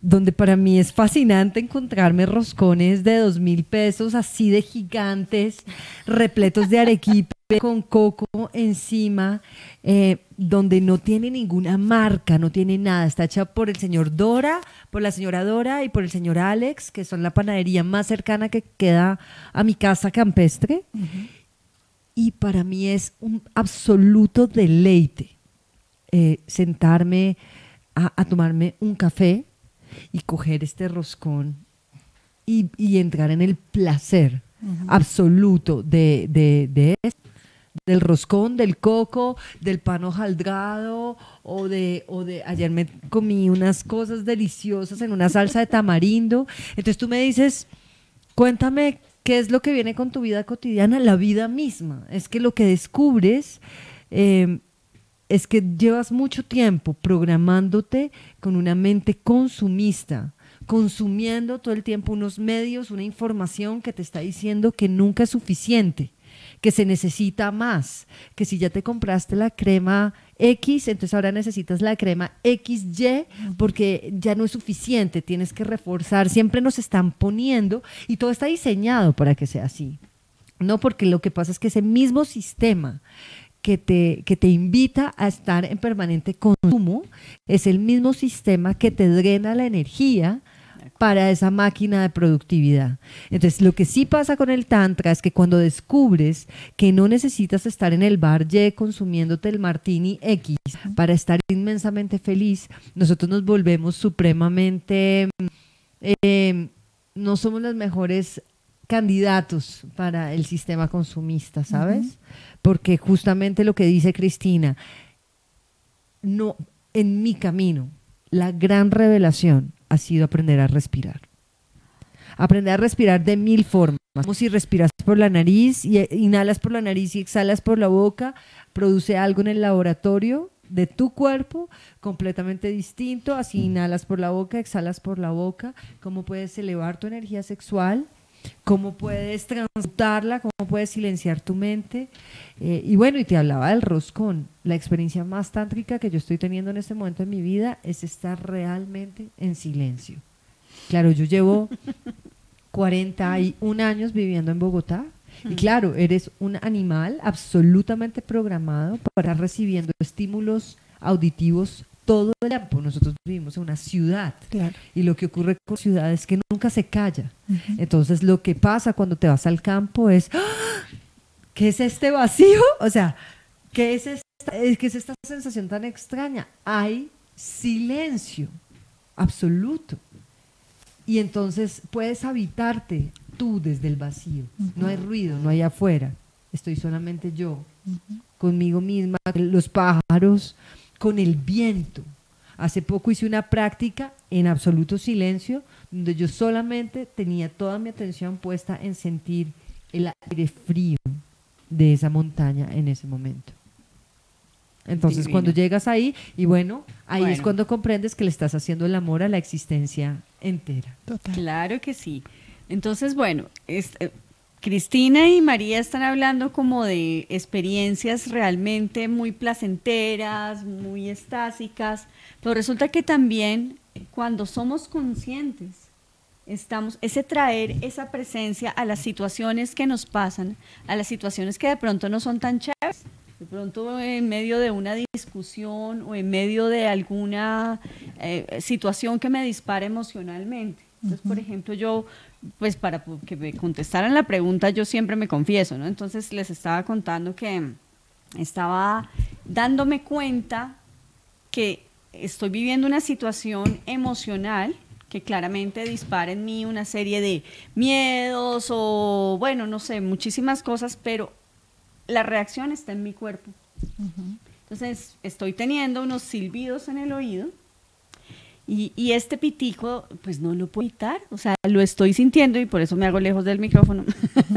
donde para mí es fascinante encontrarme roscones de dos mil pesos así de gigantes, repletos de arequipe con coco encima, eh, donde no tiene ninguna marca, no tiene nada, está hecha por el señor Dora, por la señora Dora y por el señor Alex, que son la panadería más cercana que queda a mi casa campestre. Uh-huh. Y para mí es un absoluto deleite eh, sentarme a, a tomarme un café y coger este roscón y, y entrar en el placer uh-huh. absoluto de, de, de del roscón, del coco, del pan hojaldrado o de, o de ayer me comí unas cosas deliciosas en una salsa de tamarindo. Entonces tú me dices, cuéntame qué es lo que viene con tu vida cotidiana, la vida misma. Es que lo que descubres eh, es que llevas mucho tiempo programándote con una mente consumista, consumiendo todo el tiempo unos medios, una información que te está diciendo que nunca es suficiente, que se necesita más, que si ya te compraste la crema X, entonces ahora necesitas la crema equis ye porque ya no es suficiente, tienes que reforzar, siempre nos están poniendo y todo está diseñado para que sea así, ¿no? Porque lo que pasa es que ese mismo sistema que te, que te invita a estar en permanente consumo es el mismo sistema que te drena la energía para esa máquina de productividad. Entonces, lo que sí pasa con el tantra es que cuando descubres que no necesitas estar en el bar Y consumiéndote el martini X para estar inmensamente feliz, nosotros nos volvemos supremamente, eh, no somos los mejores candidatos para el sistema consumista, ¿sabes? Uh-huh. Porque justamente lo que dice Cristina, no, en mi camino, la gran revelación ha sido aprender a respirar. Aprender a respirar de mil formas. Como si respiras por la nariz y inhalas por la nariz y exhalas por la boca, produce algo en el laboratorio de tu cuerpo completamente distinto. Así inhalas por la boca, exhalas por la boca. Cómo puedes elevar tu energía sexual, cómo puedes transmutarla, cómo puedes silenciar tu mente. Eh, y bueno, y te hablaba del roscón. La experiencia más tántrica que yo estoy teniendo en este momento en mi vida es estar realmente en silencio. Claro, yo llevo cuarenta y un años viviendo en Bogotá y claro, eres un animal absolutamente programado para estar recibiendo estímulos auditivos todo el tiempo. Nosotros vivimos en una ciudad, claro, y lo que ocurre con ciudad es que nunca se calla. Uh-huh. Entonces lo que pasa cuando te vas al campo es ¡ah! ¿Qué es este vacío? O sea, ¿qué es esta, qué es esta sensación tan extraña? Hay silencio absoluto y entonces puedes habitarte tú desde el vacío. Uh-huh. No hay ruido, no hay afuera, estoy solamente yo, uh-huh, conmigo misma, los pájaros, con el viento. Hace poco hice una práctica en absoluto silencio donde yo solamente tenía toda mi atención puesta en sentir el aire frío de esa montaña en ese momento. Entonces Divino. Cuando llegas ahí y bueno, ahí bueno. es cuando comprendes que le estás haciendo el amor a la existencia entera. Total. Claro que sí. Entonces bueno, es, eh, Cristina y María están hablando como de experiencias realmente muy placenteras, muy estásicas, pero resulta que también cuando somos conscientes, estamos, ese traer esa presencia a las situaciones que nos pasan, a las situaciones que de pronto no son tan chéveres, de pronto en medio de una discusión o en medio de alguna eh, situación que me dispara emocionalmente. Entonces, uh-huh, por ejemplo, yo, pues para que me contestaran la pregunta, yo siempre me confieso, ¿no? Entonces les estaba contando que estaba dándome cuenta que estoy viviendo una situación emocional que claramente dispara en mí una serie de miedos o, bueno, no sé, muchísimas cosas, pero la reacción está en mi cuerpo. Uh-huh. Entonces estoy teniendo unos silbidos en el oído. Y, y este pitico, pues no lo puedo evitar, o sea, lo estoy sintiendo y por eso me hago lejos del micrófono.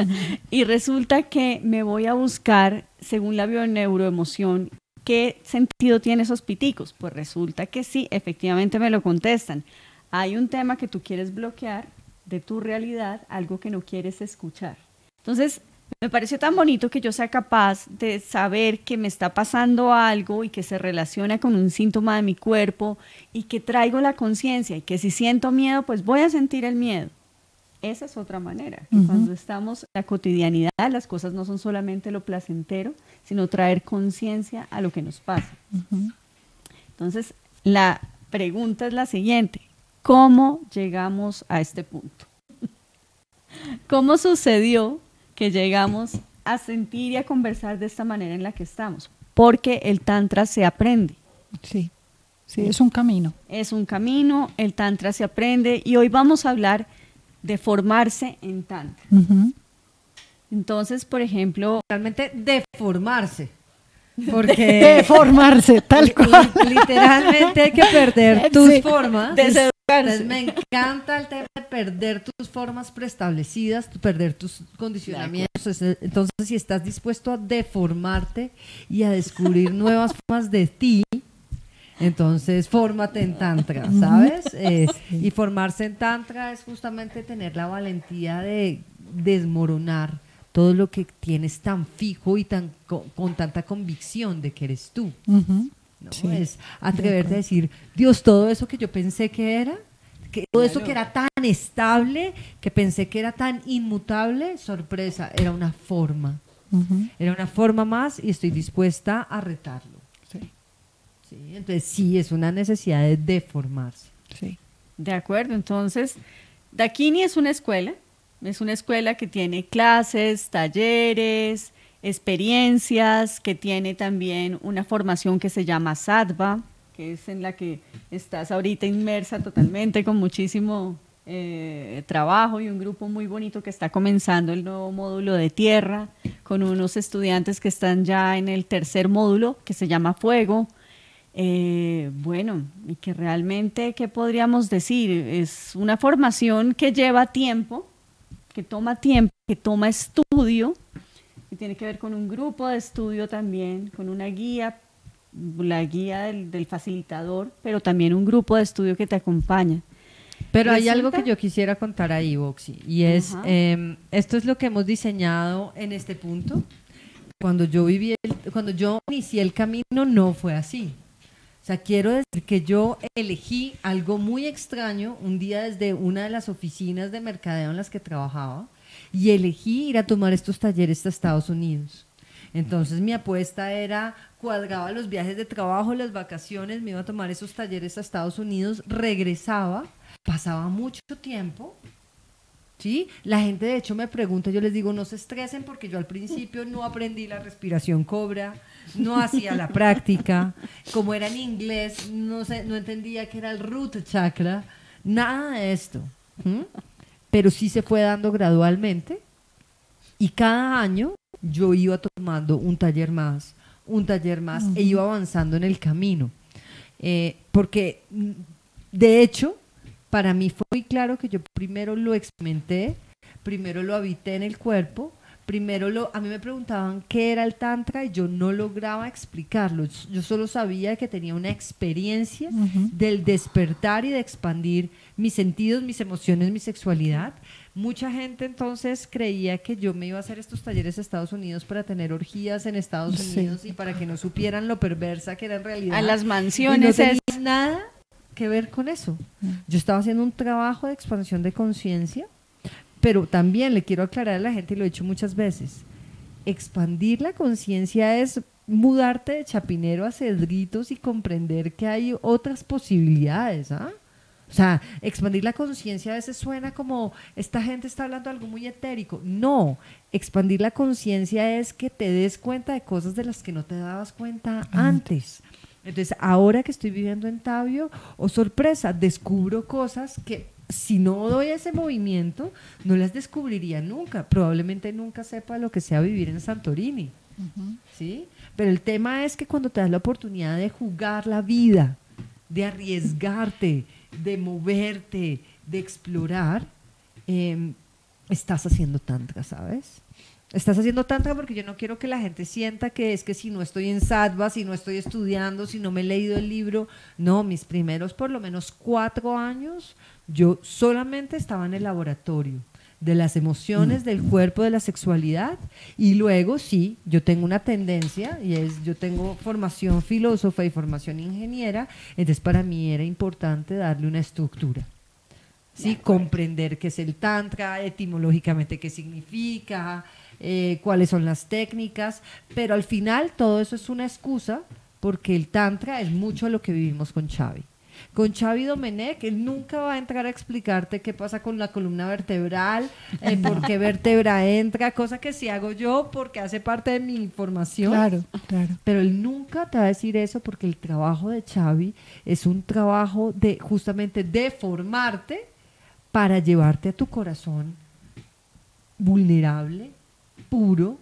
Y resulta que me voy a buscar, según la bioneuroemoción, ¿qué sentido tienen esos piticos? Pues resulta que sí, efectivamente me lo contestan. Hay un tema que tú quieres bloquear de tu realidad, algo que no quieres escuchar. Entonces, Me pareció tan bonito que yo sea capaz de saber que me está pasando algo y que se relaciona con un síntoma de mi cuerpo y que traigo la conciencia y que si siento miedo, pues voy a sentir el miedo. Esa es otra manera, que uh-huh. cuando estamos en la cotidianidad, las cosas no son solamente lo placentero, sino traer conciencia a lo que nos pasa. Uh-huh. Entonces, la pregunta es la siguiente: ¿cómo llegamos a este punto? ¿Cómo sucedió que llegamos a sentir y a conversar de esta manera en la que estamos? Porque el tantra se aprende. Sí, sí, es un camino. Es un camino, el tantra se aprende y hoy vamos a hablar de formarse en tantra. Uh-huh. Entonces, por ejemplo, realmente deformarse. Porque deformarse, tal cual. Literalmente hay que perder tus sí, formas. Deseducarse. Me encanta el tema de perder tus formas preestablecidas, perder tus condicionamientos. Entonces, si estás dispuesto a deformarte y a descubrir nuevas formas de ti, entonces fórmate en tantra, ¿sabes? Eh, y formarse en tantra es justamente tener la valentía de desmoronar todo lo que tienes tan fijo y tan con, con tanta convicción de que eres tú. Uh-huh. ¿No? Sí. Es atreverte a decir, Dios, todo eso que yo pensé que era, que todo claro. eso que era tan estable, que pensé que era tan inmutable, sorpresa, era una forma. Uh-huh. Era una forma más y estoy dispuesta a retarlo. Sí. Sí, entonces sí, es una necesidad de deformarse. Sí. De acuerdo, entonces, Dakini es una escuela. Es una escuela que tiene clases, talleres, experiencias, que tiene también una formación que se llama Sattva, que es en la que estás ahorita inmersa totalmente con muchísimo eh, trabajo y un grupo muy bonito que está comenzando el nuevo módulo de tierra, con unos estudiantes que están ya en el tercer módulo, que se llama Fuego. Eh, bueno, y que realmente, ¿qué podríamos decir? Es una formación que lleva tiempo, que toma tiempo, que toma estudio, que tiene que ver con un grupo de estudio también, con una guía, la guía del, del facilitador, pero también un grupo de estudio que te acompaña. Pero hay algo que yo quisiera contar ahí, Voxy, y es, eh, esto es lo que hemos diseñado en este punto. Cuando yo viví, el, cuando yo inicié el camino, no fue así. O sea, quiero decir que yo elegí algo muy extraño un día desde una de las oficinas de mercadeo en las que trabajaba y elegí ir a tomar estos talleres a Estados Unidos. Entonces mi apuesta era, cuadraba los viajes de trabajo, las vacaciones, me iba a tomar esos talleres a Estados Unidos, regresaba, pasaba mucho tiempo. ¿Sí? La gente de hecho me pregunta, yo les digo no se estresen porque yo al principio no aprendí la respiración cobra, no hacía la práctica, como era en inglés no, sé, no entendía que era el root chakra, nada de esto. ¿Mm? Pero sí se fue dando gradualmente y cada año yo iba tomando un taller más, un taller más uh-huh. e iba avanzando en el camino. Eh, porque de hecho para mí fue muy claro que yo primero lo experimenté, primero lo habité en el cuerpo, primero lo, a mí me preguntaban qué era el tantra y yo no lograba explicarlo, yo solo sabía que tenía una experiencia uh-huh. del despertar y de expandir mis sentidos, mis emociones, mi sexualidad. Mucha gente entonces creía que yo me iba a hacer estos talleres a Estados Unidos para tener orgías en Estados Unidos sí. y para que no supieran lo perversa que era en realidad. A las mansiones. Y no tenía nada que ver con eso. Yo estaba haciendo un trabajo de expansión de conciencia, pero también le quiero aclarar a la gente, y lo he dicho muchas veces, expandir la conciencia es mudarte de Chapinero a Cedritos y comprender que hay otras posibilidades, ¿ah? O sea, expandir la conciencia a veces suena como esta gente está hablando de algo muy etérico. No, expandir la conciencia es que te des cuenta de cosas de las que no te dabas cuenta antes. Entonces, ahora que estoy viviendo en Tabio, oh sorpresa, descubro cosas que si no doy ese movimiento, no las descubriría nunca. Probablemente nunca sepa lo que sea vivir en Santorini. Uh-huh. ¿Sí? Pero el tema es que cuando te das la oportunidad de jugar la vida, de arriesgarte, de moverte, de explorar, eh, estás haciendo tantra, ¿sabes? Estás haciendo tantra porque yo no quiero que la gente sienta que es que si no estoy en Sattva, si no estoy estudiando, si no me he leído el libro. No, mis primeros por lo menos cuatro años yo solamente estaba en el laboratorio. de las emociones, del cuerpo, de la sexualidad. Y luego sí, yo tengo una tendencia, y es, yo tengo formación filósofa y formación ingeniera, entonces para mí era importante darle una estructura. ¿Sí? Comprender qué es el tantra, etimológicamente qué significa, eh, cuáles son las técnicas, pero al final todo eso es una excusa, porque el tantra es mucho lo que vivimos con Xavi. Con Xavi Domenech, él nunca va a entrar a explicarte qué pasa con la columna vertebral, eh, por qué vértebra entra, cosa que sí hago yo porque hace parte de mi formación. Claro, claro. Pero él nunca te va a decir eso, porque el trabajo de Xavi es un trabajo de justamente de formarte para llevarte a tu corazón vulnerable, puro,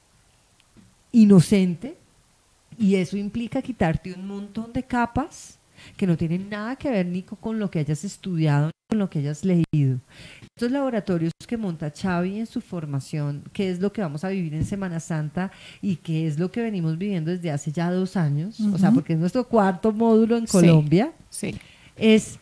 inocente, y eso implica quitarte un montón de capas que no tienen nada que ver ni con lo que hayas estudiado, ni con lo que hayas leído. Estos laboratorios que monta Xavi en su formación, que es lo que vamos a vivir en Semana Santa y que es lo que venimos viviendo desde hace ya dos años, uh-huh. o sea, porque es nuestro cuarto módulo en Colombia, sí, sí. es,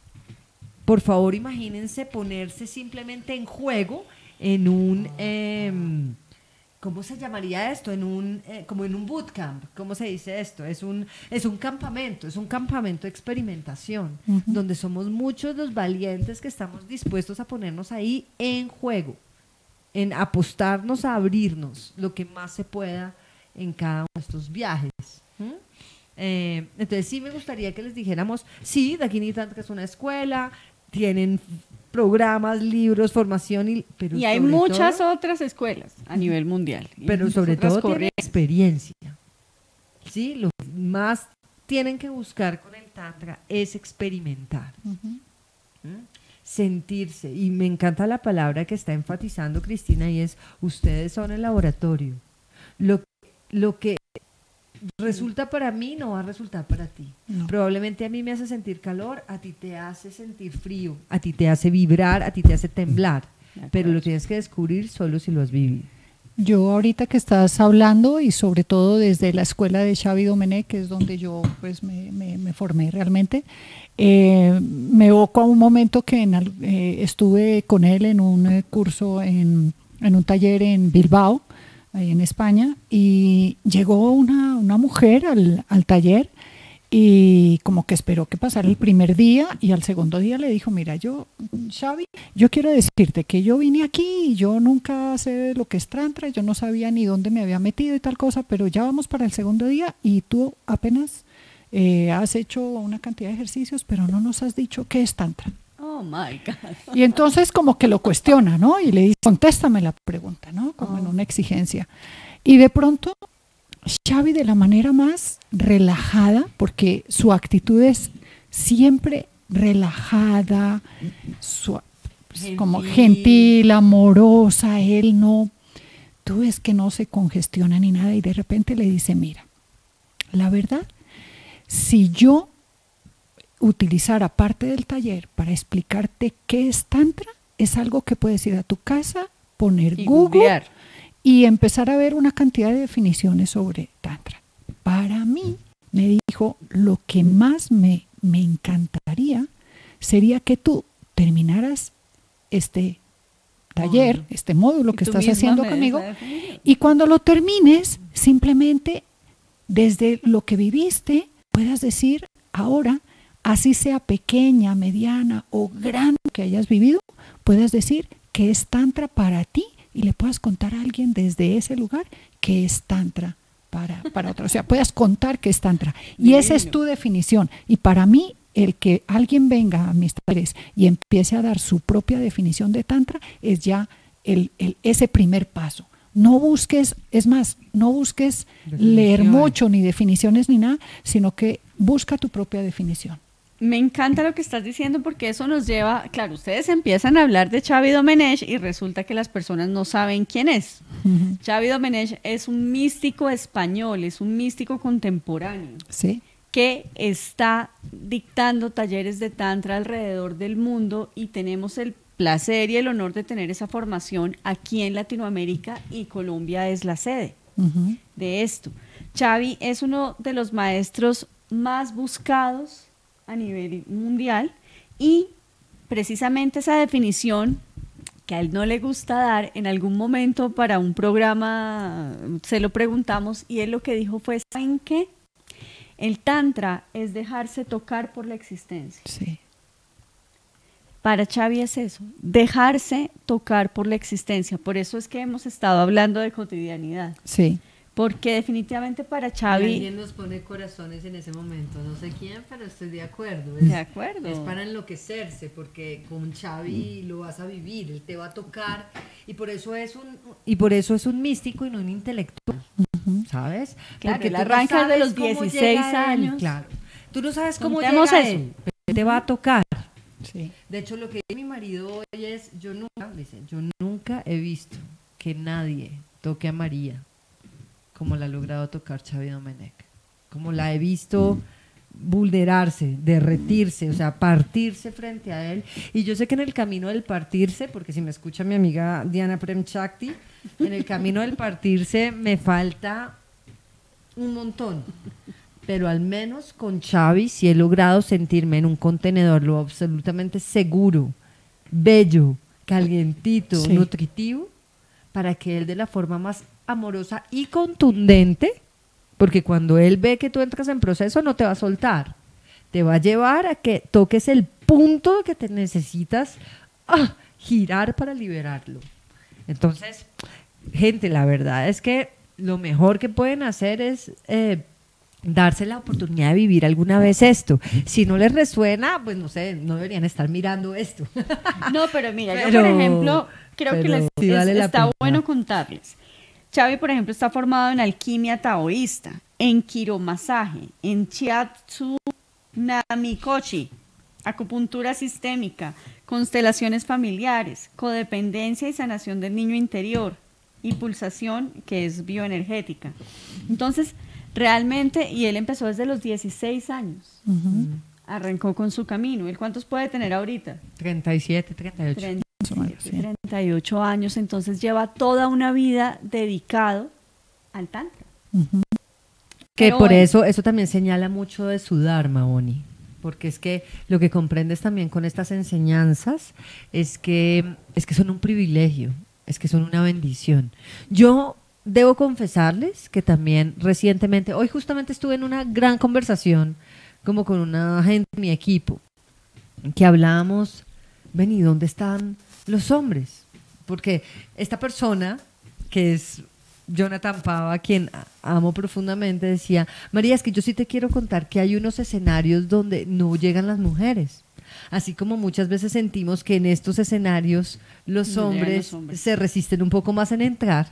por favor, imagínense ponerse simplemente en juego en un... Eh, ¿Cómo se llamaría esto? En un, eh, como en un bootcamp. ¿Cómo se dice esto? Es un, es un campamento, es un campamento de experimentación, uh-huh. donde somos muchos los valientes que estamos dispuestos a ponernos ahí en juego, en apostarnos a abrirnos lo que más se pueda en cada uno de estos viajes. ¿Mm? Eh, entonces sí me gustaría que les dijéramos, sí, Dakini Tantra es una escuela, tienen programas, libros, formación, y, pero y hay muchas todo, otras escuelas a nivel mundial. Pero sobre todo tienen experiencia. ¿Sí? Lo que más tienen que buscar con el Tantra es experimentar. Uh-huh. ¿Mm? Sentirse. Y me encanta la palabra que está enfatizando Cristina, y es: ustedes son el laboratorio. Lo, lo que resulta para mí no va a resultar para ti. No. Probablemente a mí me hace sentir calor, a ti te hace sentir frío, a ti te hace vibrar, a ti te hace temblar, pero lo tienes que descubrir solo si lo has vivido. Yo ahorita que estás hablando, y sobre todo desde la escuela de Xavi Domenech, que es donde yo pues me, me, me formé realmente, eh, me evoco a un momento que en, eh, estuve con él en un eh, curso, en, en un taller en Bilbao, ahí en España, y llegó una, una mujer al, al taller, y como que esperó que pasara el primer día, y al segundo día le dijo: mira, yo, Xavi, yo quiero decirte que yo vine aquí y yo nunca sé lo que es Tantra, yo no sabía ni dónde me había metido y tal cosa, pero ya vamos para el segundo día y tú apenas eh, has hecho una cantidad de ejercicios, pero no nos has dicho qué es Tantra. Oh my God. Y entonces como que lo cuestiona, ¿no? Y le dice: contéstame la pregunta, ¿no? Como oh. en una exigencia. Y de pronto Xavi, de la manera más relajada, porque su actitud es siempre relajada, su, gentil. como gentil, amorosa, él no, tú ves que no se congestiona ni nada, y de repente le dice: mira, la verdad, si yo utilizar parte del taller para explicarte qué es Tantra, es algo que puedes ir a tu casa, poner y Google googlear. Y empezar a ver una cantidad de definiciones sobre Tantra. Para mí, me dijo, lo que más me, me encantaría sería que tú terminaras este taller, módulo. este módulo que estás haciendo conmigo, y cuando lo termines, simplemente desde lo que viviste, puedas decir ahora, así sea pequeña, mediana o grande que hayas vivido, puedas decir que es Tantra para ti, y le puedas contar a alguien desde ese lugar que es Tantra para, para otro. O sea, puedas contar que es Tantra. Y Divino. Esa es tu definición. Y para mí, el que alguien venga a mis talleres y empiece a dar su propia definición de Tantra es ya el, el, ese primer paso. No busques, es más, no busques leer mucho, ni definiciones ni nada, sino que busca tu propia definición. Me encanta lo que estás diciendo, porque eso nos lleva, claro, ustedes empiezan a hablar de Xavi Domenech y resulta que las personas no saben quién es. Uh-huh. Xavi Domenech es un místico español, es un místico contemporáneo, sí, que está dictando talleres de Tantra alrededor del mundo, y tenemos el placer y el honor de tener esa formación aquí en Latinoamérica, y Colombia es la sede uh-huh. de esto. Xavi es uno de los maestros más buscados a nivel mundial, y precisamente esa definición que a él no le gusta dar, en algún momento para un programa se lo preguntamos y él lo que dijo fue, ¿saben qué? El tantra es dejarse tocar por la existencia. Sí. Para Xavi es eso, dejarse tocar por la existencia. Por eso es que hemos estado hablando de cotidianidad. Sí. Porque definitivamente para Y Xavi... alguien nos pone corazones en ese momento, no sé quién, pero estoy de acuerdo. Es, de acuerdo. Es para enloquecerse, porque con Xavi lo vas a vivir, él te va a tocar, y por eso es un, y por eso es un místico y no un intelectual, uh-huh. ¿Sabes? Claro, porque él tú arranca no de los cómo dieciséis llega él, años. claro. Tú no sabes cómo Contemos llega eso. él, pero te va a tocar. Sí. De hecho, lo que dice mi marido hoy es, yo nunca, dice, yo nunca he visto que nadie toque a María como la ha logrado tocar Xavi Domenech, como la he visto vulnerarse, derretirse, o sea, partirse frente a él. Y yo sé que en el camino del partirse, porque si me escucha mi amiga Diana Premchakti, en el camino del partirse me falta un montón, pero al menos con Xavi sí he logrado sentirme en un contenedor lo absolutamente seguro, bello, calientito, sí. nutritivo, para que él de la forma más amorosa y contundente, porque cuando él ve que tú entras en proceso no te va a soltar, te va a llevar a que toques el punto que te necesitas ah, girar para liberarlo. Entonces, gente, la verdad es que lo mejor que pueden hacer es eh, darse la oportunidad de vivir alguna vez esto. Si no les resuena, pues no sé, no deberían estar mirando esto. No, pero mira, Pero, yo por ejemplo, creo que les, sí vale es, la está pena. bueno contarles. Xavi, por ejemplo, está formado en alquimia taoísta, en quiromasaje, en shiatsu namikochi, acupuntura sistémica, constelaciones familiares, codependencia y sanación del niño interior, y pulsación, que es bioenergética. Entonces, realmente, y él empezó desde los dieciséis años, Uh-huh. arrancó con su camino. ¿Él cuántos puede tener ahorita? treinta y siete, treinta y ocho. treinta y siete, Sí. treinta y ocho años, entonces lleva toda una vida dedicado al tantra. Uh-huh. Que Pero por bueno. eso, eso también señala mucho de su dharma, Bonnie, porque es que lo que comprendes también con estas enseñanzas es que, es que son un privilegio, es que son una bendición. Yo debo confesarles que también recientemente, hoy justamente estuve en una gran conversación como con una gente de mi equipo, que hablábamos, ven, ¿y dónde están los hombres? Porque esta persona, que es Jonathan Pava, a quien amo profundamente, decía, María, es que yo sí te quiero contar que hay unos escenarios donde no llegan las mujeres. Así como muchas veces sentimos que en estos escenarios los, No llegan hombres, los hombres. se resisten un poco más en entrar.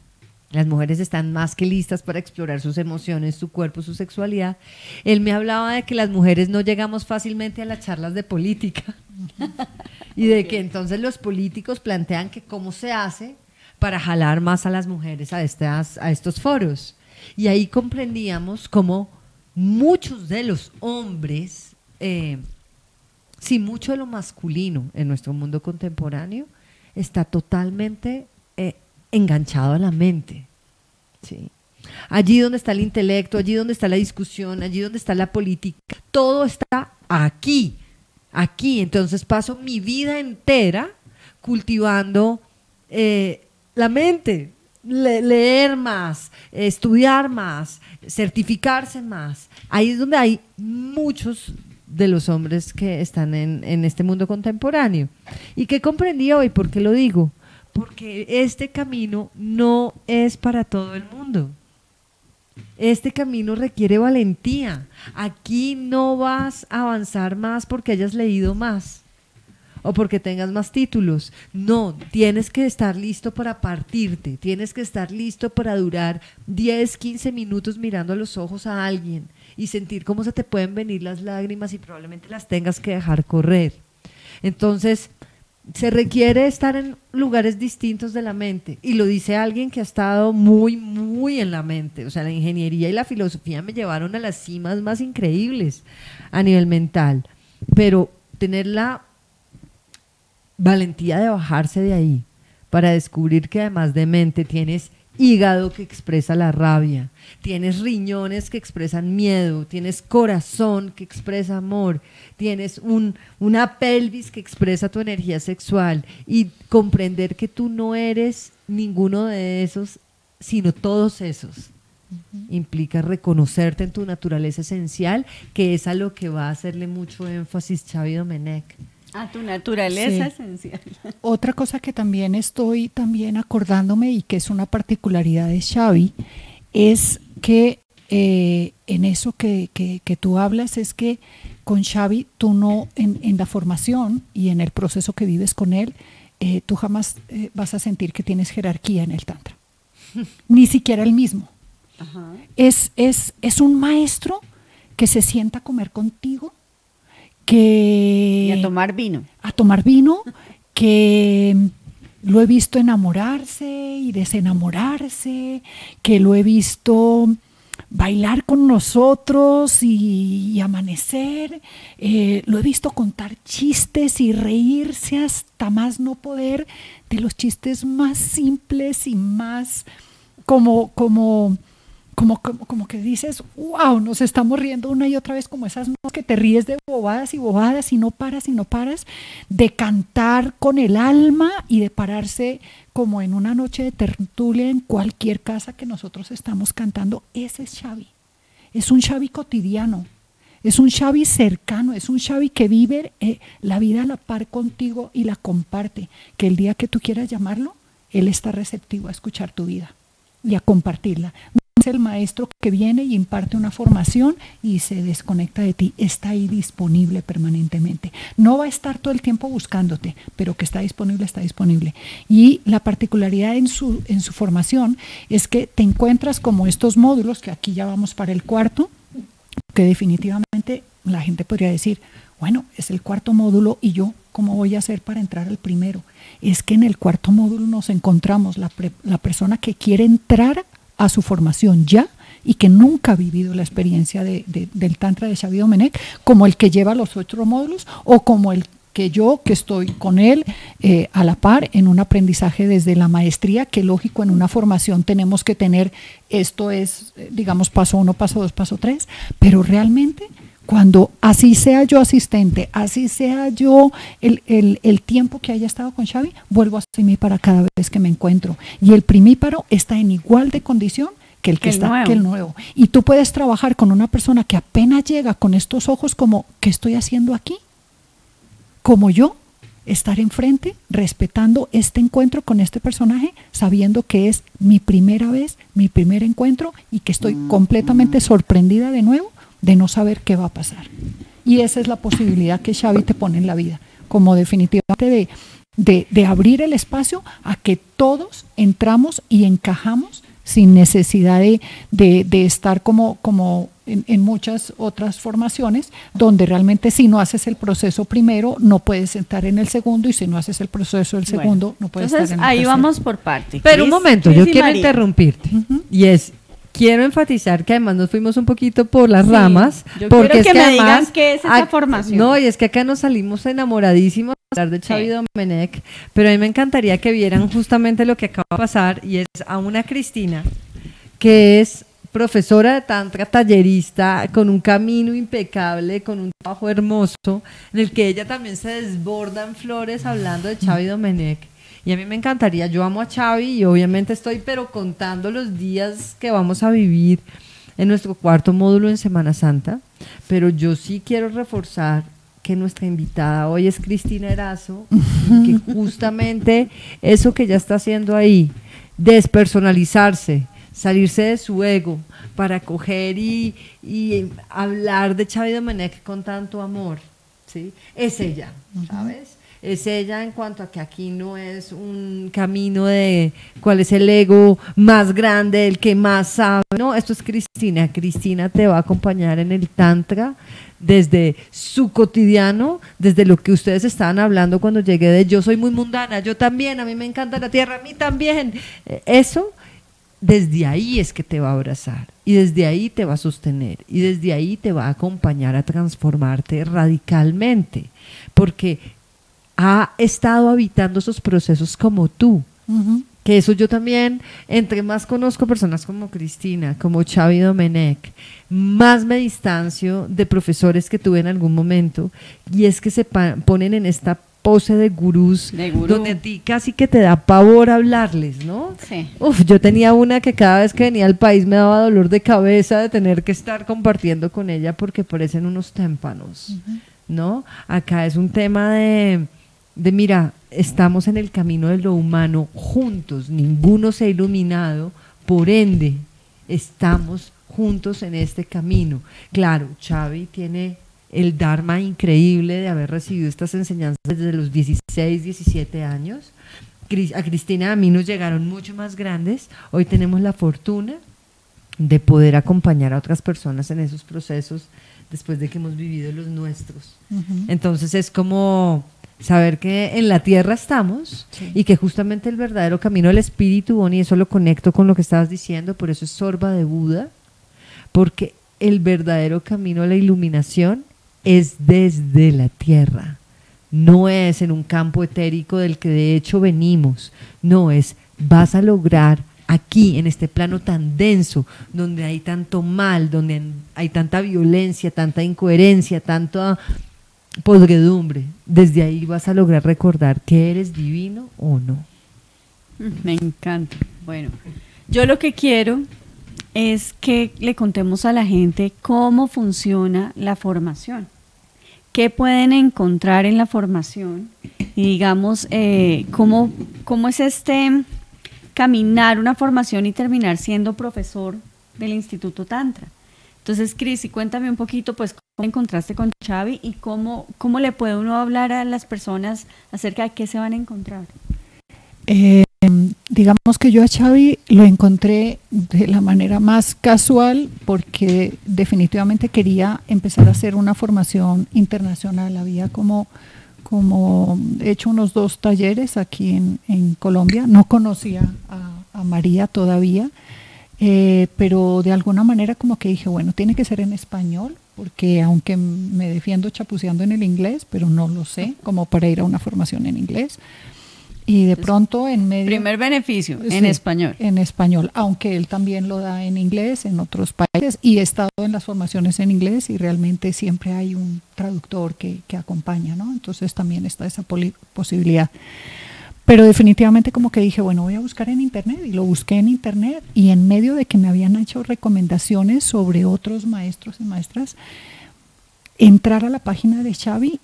Las mujeres están más que listas para explorar sus emociones, su cuerpo, su sexualidad. Él me hablaba de que las mujeres no llegamos fácilmente a las charlas de política y de que entonces los políticos plantean que cómo se hace para jalar más a las mujeres a, estas, a estos foros. Y ahí comprendíamos cómo muchos de los hombres, eh, sí, mucho de lo masculino en nuestro mundo contemporáneo está totalmente eh, enganchado a la mente. ¿Sí? Allí donde está el intelecto, allí donde está la discusión, allí donde está la política, todo está aquí, aquí. Entonces paso mi vida entera cultivando eh, la mente, le- leer más, estudiar más, certificarse más. Ahí es donde hay muchos de los hombres que están en, en este mundo contemporáneo. ¿Y qué comprendí hoy? ¿Por qué lo digo? Porque este camino no es para todo el mundo. Este camino requiere valentía. Aquí no vas a avanzar más porque hayas leído más o porque tengas más títulos. No, tienes que estar listo para partirte, tienes que estar listo para durar diez, quince minutos mirando a los ojos a alguien y sentir cómo se te pueden venir las lágrimas y probablemente las tengas que dejar correr. Entonces, se requiere estar en lugares distintos de la mente, y lo dice alguien que ha estado muy, muy en la mente. O sea, la ingeniería y la filosofía me llevaron a las cimas más increíbles a nivel mental, pero tener la valentía de bajarse de ahí para descubrir que además de mente tienes hígado que expresa la rabia, tienes riñones que expresan miedo, tienes corazón que expresa amor, tienes un, una pelvis que expresa tu energía sexual, y comprender que tú no eres ninguno de esos, sino todos esos. Uh-huh. Implica reconocerte en tu naturaleza esencial, que es a lo que va a hacerle mucho énfasis Xavi Domenech. A tu naturaleza sí. esencial. Otra cosa que también estoy también acordándome y que es una particularidad de Xavi es que eh, en eso que, que, que tú hablas es que con Xavi tú no, en, en la formación y en el proceso que vives con él, eh, tú jamás eh, vas a sentir que tienes jerarquía en el tantra, ni siquiera el mismo. Ajá. Es, es, es un maestro que se sienta a comer contigo, que y a tomar vino. A tomar vino, que lo he visto enamorarse y desenamorarse, que lo he visto bailar con nosotros y, y amanecer, eh, lo he visto contar chistes y reírse hasta más no poder de los chistes más simples y más como, como, como, como, como que dices, wow, nos estamos riendo una y otra vez, como esas noches que te ríes de bobadas y bobadas y no paras y no paras, de cantar con el alma y de pararse como en una noche de tertulia en cualquier casa que nosotros estamos cantando. Ese es Xavi, es un Xavi cotidiano, es un Xavi cercano, es un Xavi que vive eh, la vida a la par contigo y la comparte, que el día que tú quieras llamarlo, él está receptivo a escuchar tu vida y a compartirla. Es el maestro que viene y imparte una formación y se desconecta de ti, está ahí disponible permanentemente. No va a estar todo el tiempo buscándote, pero que está disponible, está disponible. Y la particularidad en su, en su formación es que te encuentras como estos módulos, que aquí ya vamos para el cuarto, que definitivamente la gente podría decir, bueno, es el cuarto módulo y yo, ¿cómo voy a hacer para entrar al primero? Es que en el cuarto módulo nos encontramos la, pre, la persona que quiere entrar a su formación ya y que nunca ha vivido la experiencia de, de, del Tantra de Xavi Domenech, como el que lleva los otros módulos o como el que yo, que estoy con él eh, a la par en un aprendizaje desde la maestría, que lógico en una formación tenemos que tener, esto es, digamos, paso uno, paso dos, paso tres, pero realmente cuando así sea yo asistente, así sea yo el, el, el tiempo que haya estado con Xavi, vuelvo a ser para cada vez que me encuentro. Y el primíparo está en igual de condición que el que el está, nuevo. que el nuevo. Y tú puedes trabajar con una persona que apenas llega con estos ojos como, ¿qué estoy haciendo aquí? Como yo, estar enfrente, respetando este encuentro con este personaje, sabiendo que es mi primera vez, mi primer encuentro y que estoy completamente sorprendida de nuevo de no saber qué va a pasar. Y esa es la posibilidad que Xavi te pone en la vida, como definitivamente de, de, de abrir el espacio a que todos entramos y encajamos sin necesidad de, de, de estar como, como en, en muchas otras formaciones, donde realmente si no haces el proceso primero, no puedes estar en el segundo, y si no haces el proceso del segundo, bueno, no puedes entonces, estar en el ahí tercero. vamos por parte. Pero un momento, yo quiero María. interrumpirte, uh-huh. y es... Quiero enfatizar que además nos fuimos un poquito por las sí, ramas. Yo porque quiero que, es que me además, digan qué es esa a, formación. No, y es que acá nos salimos enamoradísimos de hablar de Xavi sí. Domenech, pero a mí me encantaría que vieran justamente lo que acaba de pasar, y es a una Cristina que es profesora de tantra, tallerista, con un camino impecable, con un trabajo hermoso, en el que ella también se desborda en flores hablando de Xavi Domenech. Y a mí me encantaría, yo amo a Xavi y obviamente estoy pero contando los días que vamos a vivir en nuestro cuarto módulo en Semana Santa, pero yo sí quiero reforzar que nuestra invitada hoy es Cristina Erazo, y que justamente eso que ella está haciendo ahí, despersonalizarse, salirse de su ego para coger y, y hablar de Xavi Domenech con tanto amor, ¿sí? Es ella, ¿sabes? Es ella en cuanto a que aquí no es un camino de cuál es el ego más grande, el que más sabe. No, esto es Cristina. Cristina te va a acompañar en el Tantra desde su cotidiano, desde lo que ustedes estaban hablando cuando llegué de yo soy muy mundana, yo también, a mí me encanta la tierra, a mí también. Eso, desde ahí es que te va a abrazar y desde ahí te va a sostener y desde ahí te va a acompañar a transformarte radicalmente, porque ha estado habitando esos procesos como tú, uh-huh. que eso yo también, entre más conozco personas como Cristina, como Xavi Domenech, más me distancio de profesores que tuve en algún momento, y es que se ponen en esta pose de gurús, de gurú. donde a ti casi que te da pavor hablarles, ¿no? Sí. Uf, yo tenía una que cada vez que venía al país me daba dolor de cabeza de tener que estar compartiendo con ella porque parecen unos témpanos, uh-huh. ¿no? Acá es un tema de, de, mira, estamos en el camino de lo humano juntos, ninguno se ha iluminado, por ende, estamos juntos en este camino. Claro, Xavi tiene el dharma increíble de haber recibido estas enseñanzas desde los dieciséis, diecisiete años. A Cristina y a mí nos llegaron mucho más grandes. Hoy tenemos la fortuna de poder acompañar a otras personas en esos procesos después de que hemos vivido los nuestros. Uh-huh. Entonces es como saber que en la tierra estamos, sí. y que justamente el verdadero camino del espíritu, Bonnie, eso lo conecto con lo que estabas diciendo, por eso es Sorba de Buda, porque el verdadero camino a la iluminación es desde la tierra, no es en un campo etérico del que de hecho venimos, no es, vas a lograr aquí, en este plano tan denso, donde hay tanto mal, donde hay tanta violencia, tanta incoherencia, tanta podredumbre, desde ahí vas a lograr recordar que eres divino o no. Me encanta. Bueno, yo lo que quiero es que le contemos a la gente cómo funciona la formación, qué pueden encontrar en la formación y digamos eh, cómo, cómo es este caminar una formación y terminar siendo profesor del Instituto Tantra. Entonces, Cris, cuéntame un poquito, pues, cómo encontraste con Xavi y cómo, cómo le puede uno hablar a las personas acerca de qué se van a encontrar. Eh, digamos que yo a Xavi lo encontré de la manera más casual porque definitivamente quería empezar a hacer una formación internacional. Había como, como hecho unos dos talleres aquí en, en Colombia. No conocía a, a María todavía, eh, pero de alguna manera como que dije, bueno, tiene que ser en español, porque aunque me defiendo chapuceando en el inglés, pero no lo sé, como para ir a una formación en inglés. Y de pronto en medio... Primer beneficio, sí, en español. En español, aunque él también lo da en inglés en otros países, y he estado en las formaciones en inglés y realmente siempre hay un traductor que, que acompaña, ¿no? Entonces también está esa posibilidad. Pero definitivamente como que dije, bueno, voy a buscar en internet, y lo busqué en internet, y en medio de que me habían hecho recomendaciones sobre otros maestros y maestras, entrar a la página de Xavi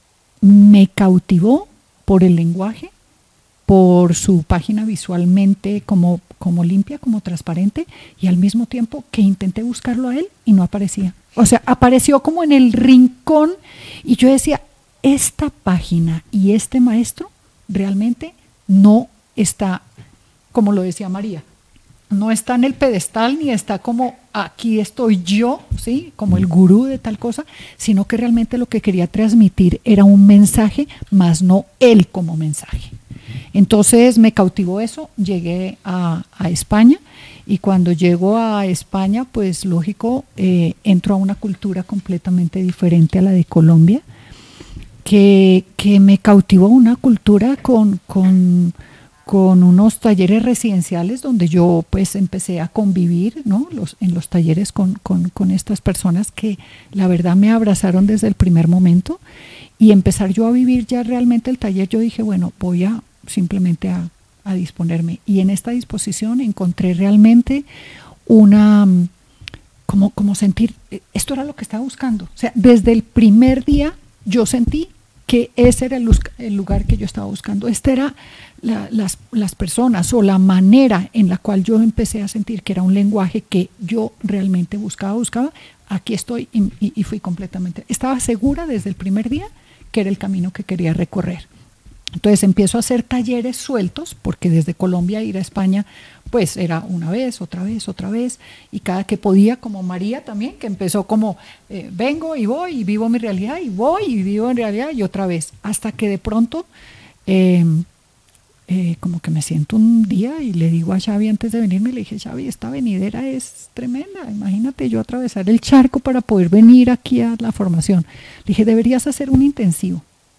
me cautivó por el lenguaje, por su página visualmente como, como limpia, como transparente, y al mismo tiempo que intenté buscarlo a él y no aparecía. O sea, apareció como en el rincón, y yo decía, esta página y este maestro realmente no está, como lo decía María, no está en el pedestal ni está como aquí estoy yo, ¿sí? Como el gurú de tal cosa, sino que realmente lo que quería transmitir era un mensaje, más no él como mensaje. Entonces me cautivó eso, llegué a, a España, y cuando llego a España, pues lógico, eh, entro a una cultura completamente diferente a la de Colombia, que, que me cautivó, una cultura con, con, con unos talleres residenciales donde yo pues empecé a convivir, ¿no? Los, en los talleres con, con, con estas personas que la verdad me abrazaron desde el primer momento, y empezar yo a vivir ya realmente el taller. Yo dije, bueno, voy a simplemente a, a disponerme, y en esta disposición encontré realmente una, como, como sentir, esto era lo que estaba buscando. O sea, desde el primer día yo sentí que ese era el, el lugar que yo estaba buscando. Esta era la, las, las personas, o la manera en la cual yo empecé a sentir que era un lenguaje que yo realmente buscaba, buscaba, aquí estoy, y, y, y fui completamente, estaba segura desde el primer día que era el camino que quería recorrer. Entonces empiezo a hacer talleres sueltos, porque desde Colombia ir a España pues era una vez, otra vez, otra vez, y cada que podía, como María también, que empezó como eh, vengo y voy y vivo mi realidad, y voy y vivo en realidad, y otra vez, hasta que de pronto eh, eh, como que me siento un día y le digo a Xavi antes de venirme, le dije, Xavi, esta venidera es tremenda, imagínate yo atravesar el charco para poder venir aquí a la formación. Le dije, deberías hacer un intensivo.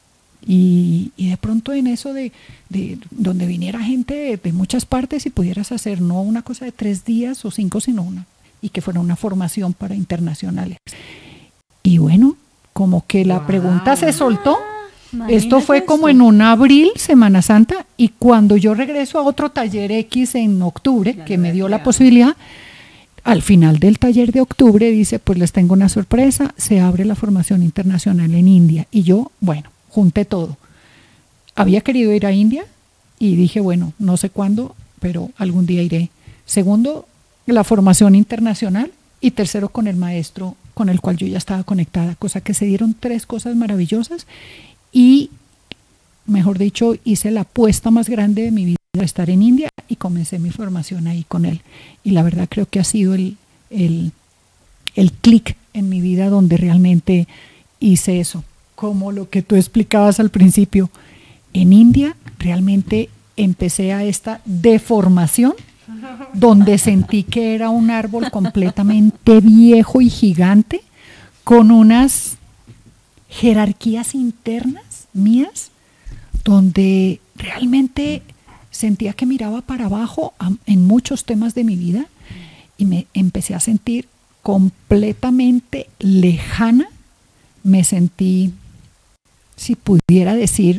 Y, y de pronto en eso de, de donde viniera gente de, de muchas partes y pudieras hacer no una cosa de tres días o cinco, sino una, y que fuera una formación para internacionales. Y bueno, como que la wow. pregunta se soltó. Ah, esto fue esto. Como en un abril, Semana Santa, y cuando yo regreso a otro taller X en octubre, ya que me dio la posibilidad, al final del taller de octubre dice, pues les tengo una sorpresa, se abre la formación internacional en India. Y yo, bueno, junté todo. Había querido ir a India y dije, bueno, no sé cuándo, pero algún día iré. Segundo, la formación internacional, y tercero, con el maestro con el cual yo ya estaba conectada, cosa que se dieron tres cosas maravillosas y, mejor dicho, hice la apuesta más grande de mi vida de estar en India y comencé mi formación ahí con él. Y la verdad creo que ha sido el, el, el clic en mi vida donde realmente hice eso. Como lo que tú explicabas al principio, en India realmente empecé a esta deformación donde sentí que era un árbol completamente viejo y gigante con unas jerarquías internas mías donde realmente sentía que miraba para abajo a, en muchos temas de mi vida y me empecé a sentir completamente lejana. Me sentí, si pudiera decir,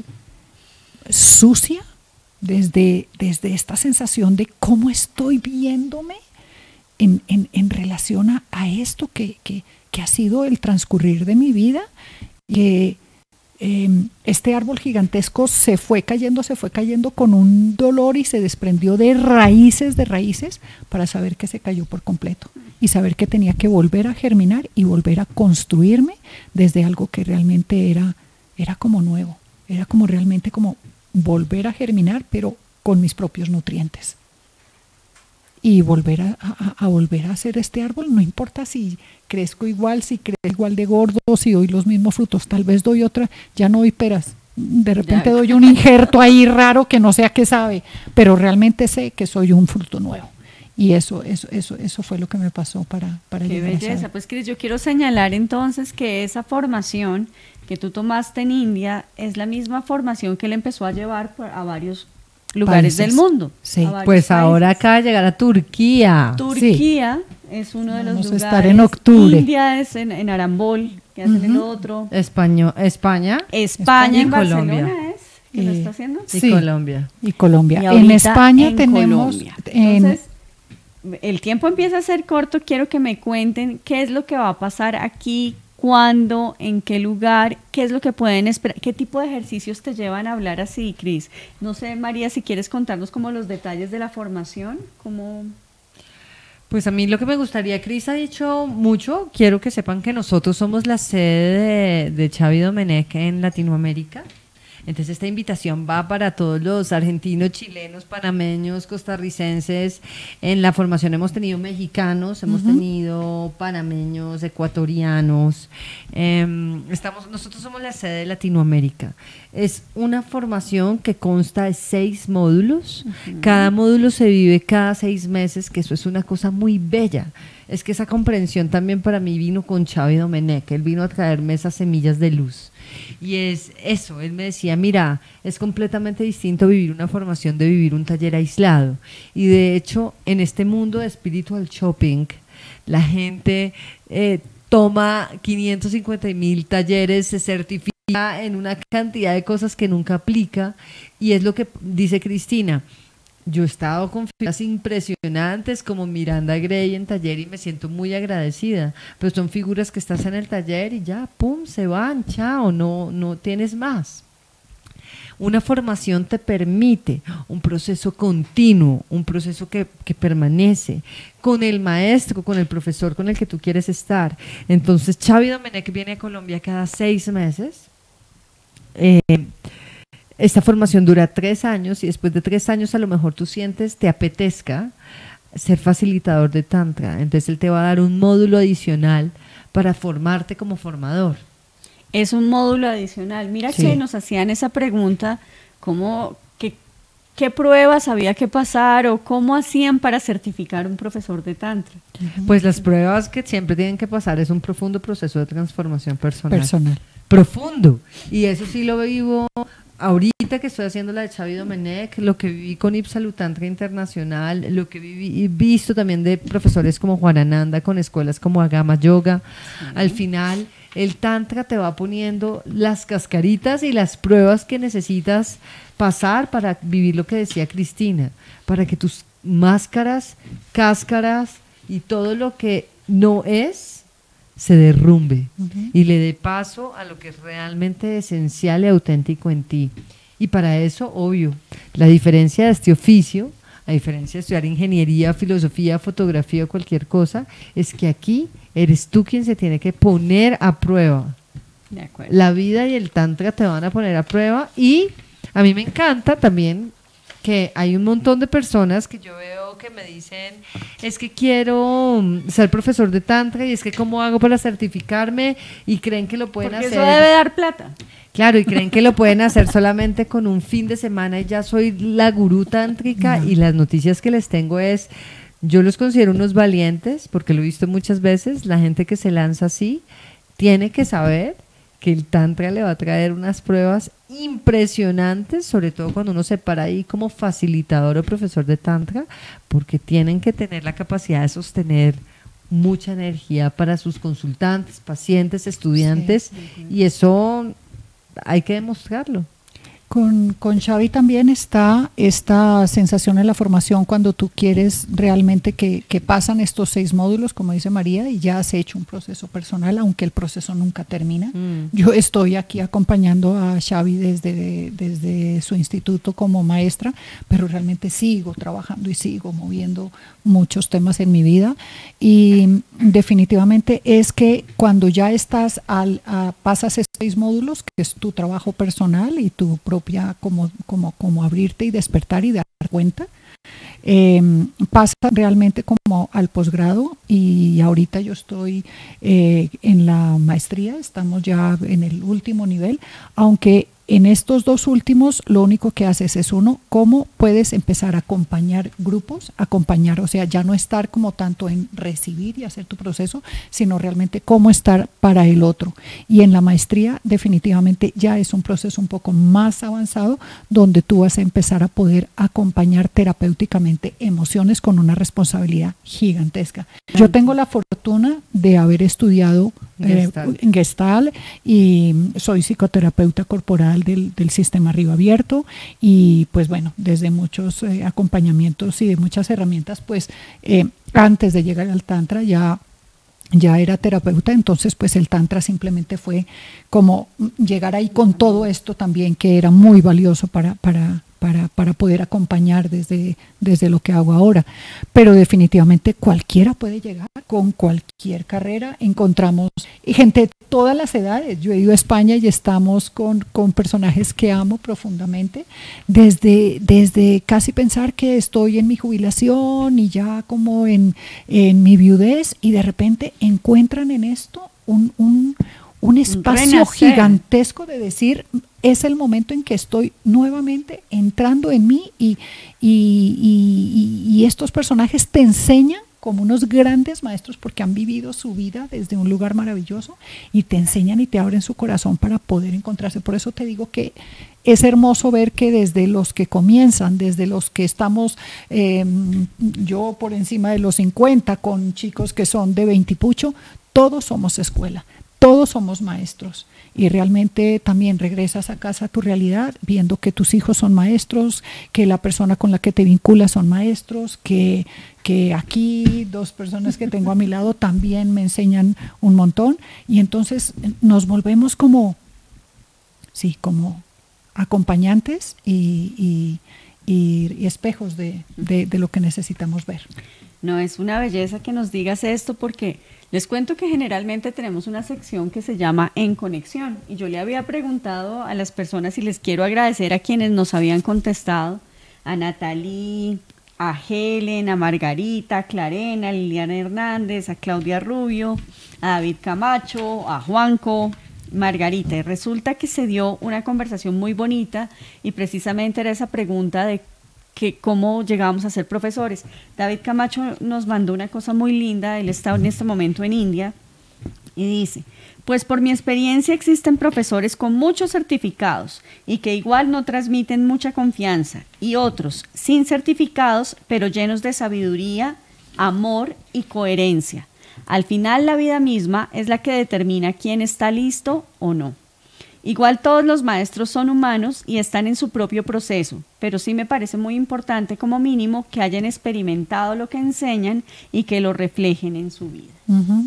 sucia, desde, desde esta sensación de cómo estoy viéndome en, en, en relación a, a esto que, que, que ha sido el transcurrir de mi vida. Que eh, este árbol gigantesco se fue cayendo, se fue cayendo con un dolor y se desprendió de raíces, de raíces, para saber que se cayó por completo y saber que tenía que volver a germinar y volver a construirme desde algo que realmente era, era como nuevo, era como realmente como volver a germinar, pero con mis propios nutrientes. Y volver a, a, a volver a hacer este árbol, no importa si crezco igual, si crezco igual de gordo, si doy los mismos frutos, tal vez doy otra, ya no doy peras, de repente doy un injerto ahí raro que no sé a qué sabe, pero realmente sé que soy un fruto nuevo. Y eso, eso, eso, eso fue lo que me pasó para, para Qué belleza. Pues Cris, yo quiero señalar entonces que esa formación que tú tomaste en India es la misma formación que él empezó a llevar por, a varios lugares países del mundo. Sí. Pues ahora acaba de llegar a Turquía. Turquía sí. es uno de los Vamos lugares. A estar en octubre. India es en, en Arambol, que hacen uh-huh. el otro. España, España. España, España en Colombia. Barcelona es. ¿Qué lo está haciendo? Y sí. Colombia. Y Colombia. Y en España en tenemos. Colombia. En, Entonces, el tiempo empieza a ser corto. Quiero que me cuenten qué es lo que va a pasar aquí, cuándo, en qué lugar, qué es lo que pueden esperar, qué tipo de ejercicios te llevan a hablar así, Cris. No sé, María, si quieres contarnos como los detalles de la formación, cómo... Pues a mí lo que me gustaría, Cris ha dicho mucho, quiero que sepan que nosotros somos la sede de, de Xavi Domenech en Latinoamérica. Entonces esta invitación va para todos los argentinos, chilenos, panameños, costarricenses. En la formación hemos tenido mexicanos, hemos uh-huh. tenido panameños, ecuatorianos. Eh, estamos, nosotros somos la sede de Latinoamérica. Es una formación que consta de seis módulos. Uh-huh. Cada módulo se vive cada seis meses, que eso es una cosa muy bella. Es que esa comprensión también para mí vino con Xavi Domenech. Él vino a traerme esas semillas de luz. Y es eso, él me decía, mira, es completamente distinto vivir una formación de vivir un taller aislado. Y de hecho, en este mundo de spiritual shopping, la gente eh, toma quinientos cincuenta mil talleres, se certifica en una cantidad de cosas que nunca aplica. Y es lo que dice Cristina. Yo he estado con figuras impresionantes como Miranda Gray en taller y me siento muy agradecida, pero son figuras que estás en el taller y ya, pum, se van, chao, no, no tienes más. Una formación te permite un proceso continuo, un proceso que, que permanece con el maestro, con el profesor con el que tú quieres estar. Entonces Xavi Domenech viene a Colombia cada seis meses. Eh, Esta formación dura tres años y después de tres años a lo mejor tú sientes, te apetezca ser facilitador de Tantra. Entonces él te va a dar un módulo adicional para formarte como formador. Es un módulo adicional. Mira sí. que nos hacían esa pregunta, ¿cómo, qué, qué pruebas había que pasar o cómo hacían para certificar un profesor de Tantra? Pues las pruebas que siempre tienen que pasar es un profundo proceso de transformación personal. Personal. profundo. Y eso sí lo vivo ahorita que estoy haciendo la de Xavi Domenech, lo que viví con Ipsalu Tantra Internacional, lo que he visto también de profesores como Juan Ananda con escuelas como Agama Yoga. Sí. Al final, el Tantra te va poniendo las cascaritas y las pruebas que necesitas pasar para vivir lo que decía Cristina, para que tus máscaras, cáscaras y todo lo que no es se derrumbe uh-huh. y le dé paso a lo que es realmente esencial y auténtico en ti. Y para eso, obvio, la diferencia de este oficio, a diferencia de estudiar ingeniería, filosofía, fotografía o cualquier cosa, es que aquí eres tú quien se tiene que poner a prueba. De acuerdo. La vida y el tantra te van a poner a prueba, y a mí me encanta también que hay un montón de personas que yo veo que me dicen, es que quiero ser profesor de tantra y es que cómo hago para certificarme, y creen que lo pueden Porque hacer. Eso debe dar plata. Claro, y creen que lo pueden hacer solamente con un fin de semana y ya soy la gurú tántrica. No. Y las noticias que les tengo es, yo los considero unos valientes, porque lo he visto muchas veces, la gente que se lanza así tiene que saber que el tantra le va a traer unas pruebas impresionantes, sobre todo cuando uno se para ahí como facilitador o profesor de tantra, porque tienen que tener la capacidad de sostener mucha energía para sus consultantes, pacientes, estudiantes, sí, sí, sí. Y eso hay que demostrarlo. Con, con Xavi también está esta sensación en la formación cuando tú quieres realmente que, que pasan estos seis módulos, como dice María, y ya has hecho un proceso personal, aunque el proceso nunca termina. Mm. Yo estoy aquí acompañando a Xavi desde, desde su instituto como maestra, pero realmente sigo trabajando y sigo moviendo muchos temas en mi vida, y definitivamente es que cuando ya estás al, a, pasas estos seis módulos, que es tu trabajo personal y tu propia como, como, como abrirte y despertar y dar cuenta, eh, pasa realmente como al posgrado, y ahorita yo estoy eh, en la maestría, estamos ya en el último nivel, aunque en estos dos últimos lo único que haces es uno, cómo puedes empezar a acompañar grupos, acompañar, o sea, ya no estar como tanto en recibir y hacer tu proceso, sino realmente cómo estar para el otro. Y en la maestría definitivamente ya es un proceso un poco más avanzado, donde tú vas a empezar a poder acompañar terapéuticamente emociones con una responsabilidad gigantesca. Yo tengo la fortuna de haber estudiado eh, en Gestalt, y soy psicoterapeuta corporal Del, del sistema Río Abierto, y pues bueno, desde muchos eh, acompañamientos y de muchas herramientas, pues eh, antes de llegar al Tantra ya, ya era terapeuta, entonces pues el Tantra simplemente fue como llegar ahí con todo esto también, que era muy valioso para, para, para, para poder acompañar desde, desde lo que hago ahora. Pero definitivamente cualquiera puede llegar con cualquier carrera. Encontramos gente de todas las edades. Yo he ido a España y estamos con, con personajes que amo profundamente, desde, desde casi pensar que estoy en mi jubilación y ya como en, en mi viudez, y de repente encuentran en esto un, un, un espacio un gigantesco de decir, es el momento en que estoy nuevamente entrando en mí, y, y, y, y estos personajes te enseñan como unos grandes maestros, porque han vivido su vida desde un lugar maravilloso, y te enseñan y te abren su corazón para poder encontrarse. Por eso te digo que es hermoso ver que desde los que comienzan, desde los que estamos, eh, yo por encima de los cincuenta, con chicos que son de veintipucho, todos somos escuela, todos somos maestros. Y realmente también regresas a casa a tu realidad viendo que tus hijos son maestros, que la persona con la que te vinculas son maestros, que, que aquí dos personas que tengo a mi lado también me enseñan un montón, y entonces nos volvemos como, sí, como acompañantes y, y, y, y espejos de, de, de lo que necesitamos ver. No, es una belleza que nos digas esto, porque les cuento que generalmente tenemos una sección que se llama En Conexión, y yo le había preguntado a las personas, y les quiero agradecer a quienes nos habían contestado, a Natalie, a Helen, a Margarita, a Clarena, a Liliana Hernández, a Claudia Rubio, a David Camacho, a Juanco, Margarita, y resulta que se dio una conversación muy bonita, y precisamente era esa pregunta de que cómo llegábamos a ser profesores. David Camacho nos mandó una cosa muy linda, él está en este momento en India, Y dice, pues por mi experiencia existen profesores con muchos certificados y que igual no transmiten mucha confianza, y otros sin certificados pero llenos de sabiduría, amor y coherencia. Al final la vida misma es la que determina quién está listo o no. Igual todos los maestros son humanos y están en su propio proceso, pero sí me parece muy importante como mínimo que hayan experimentado lo que enseñan y que lo reflejen en su vida. Uh-huh.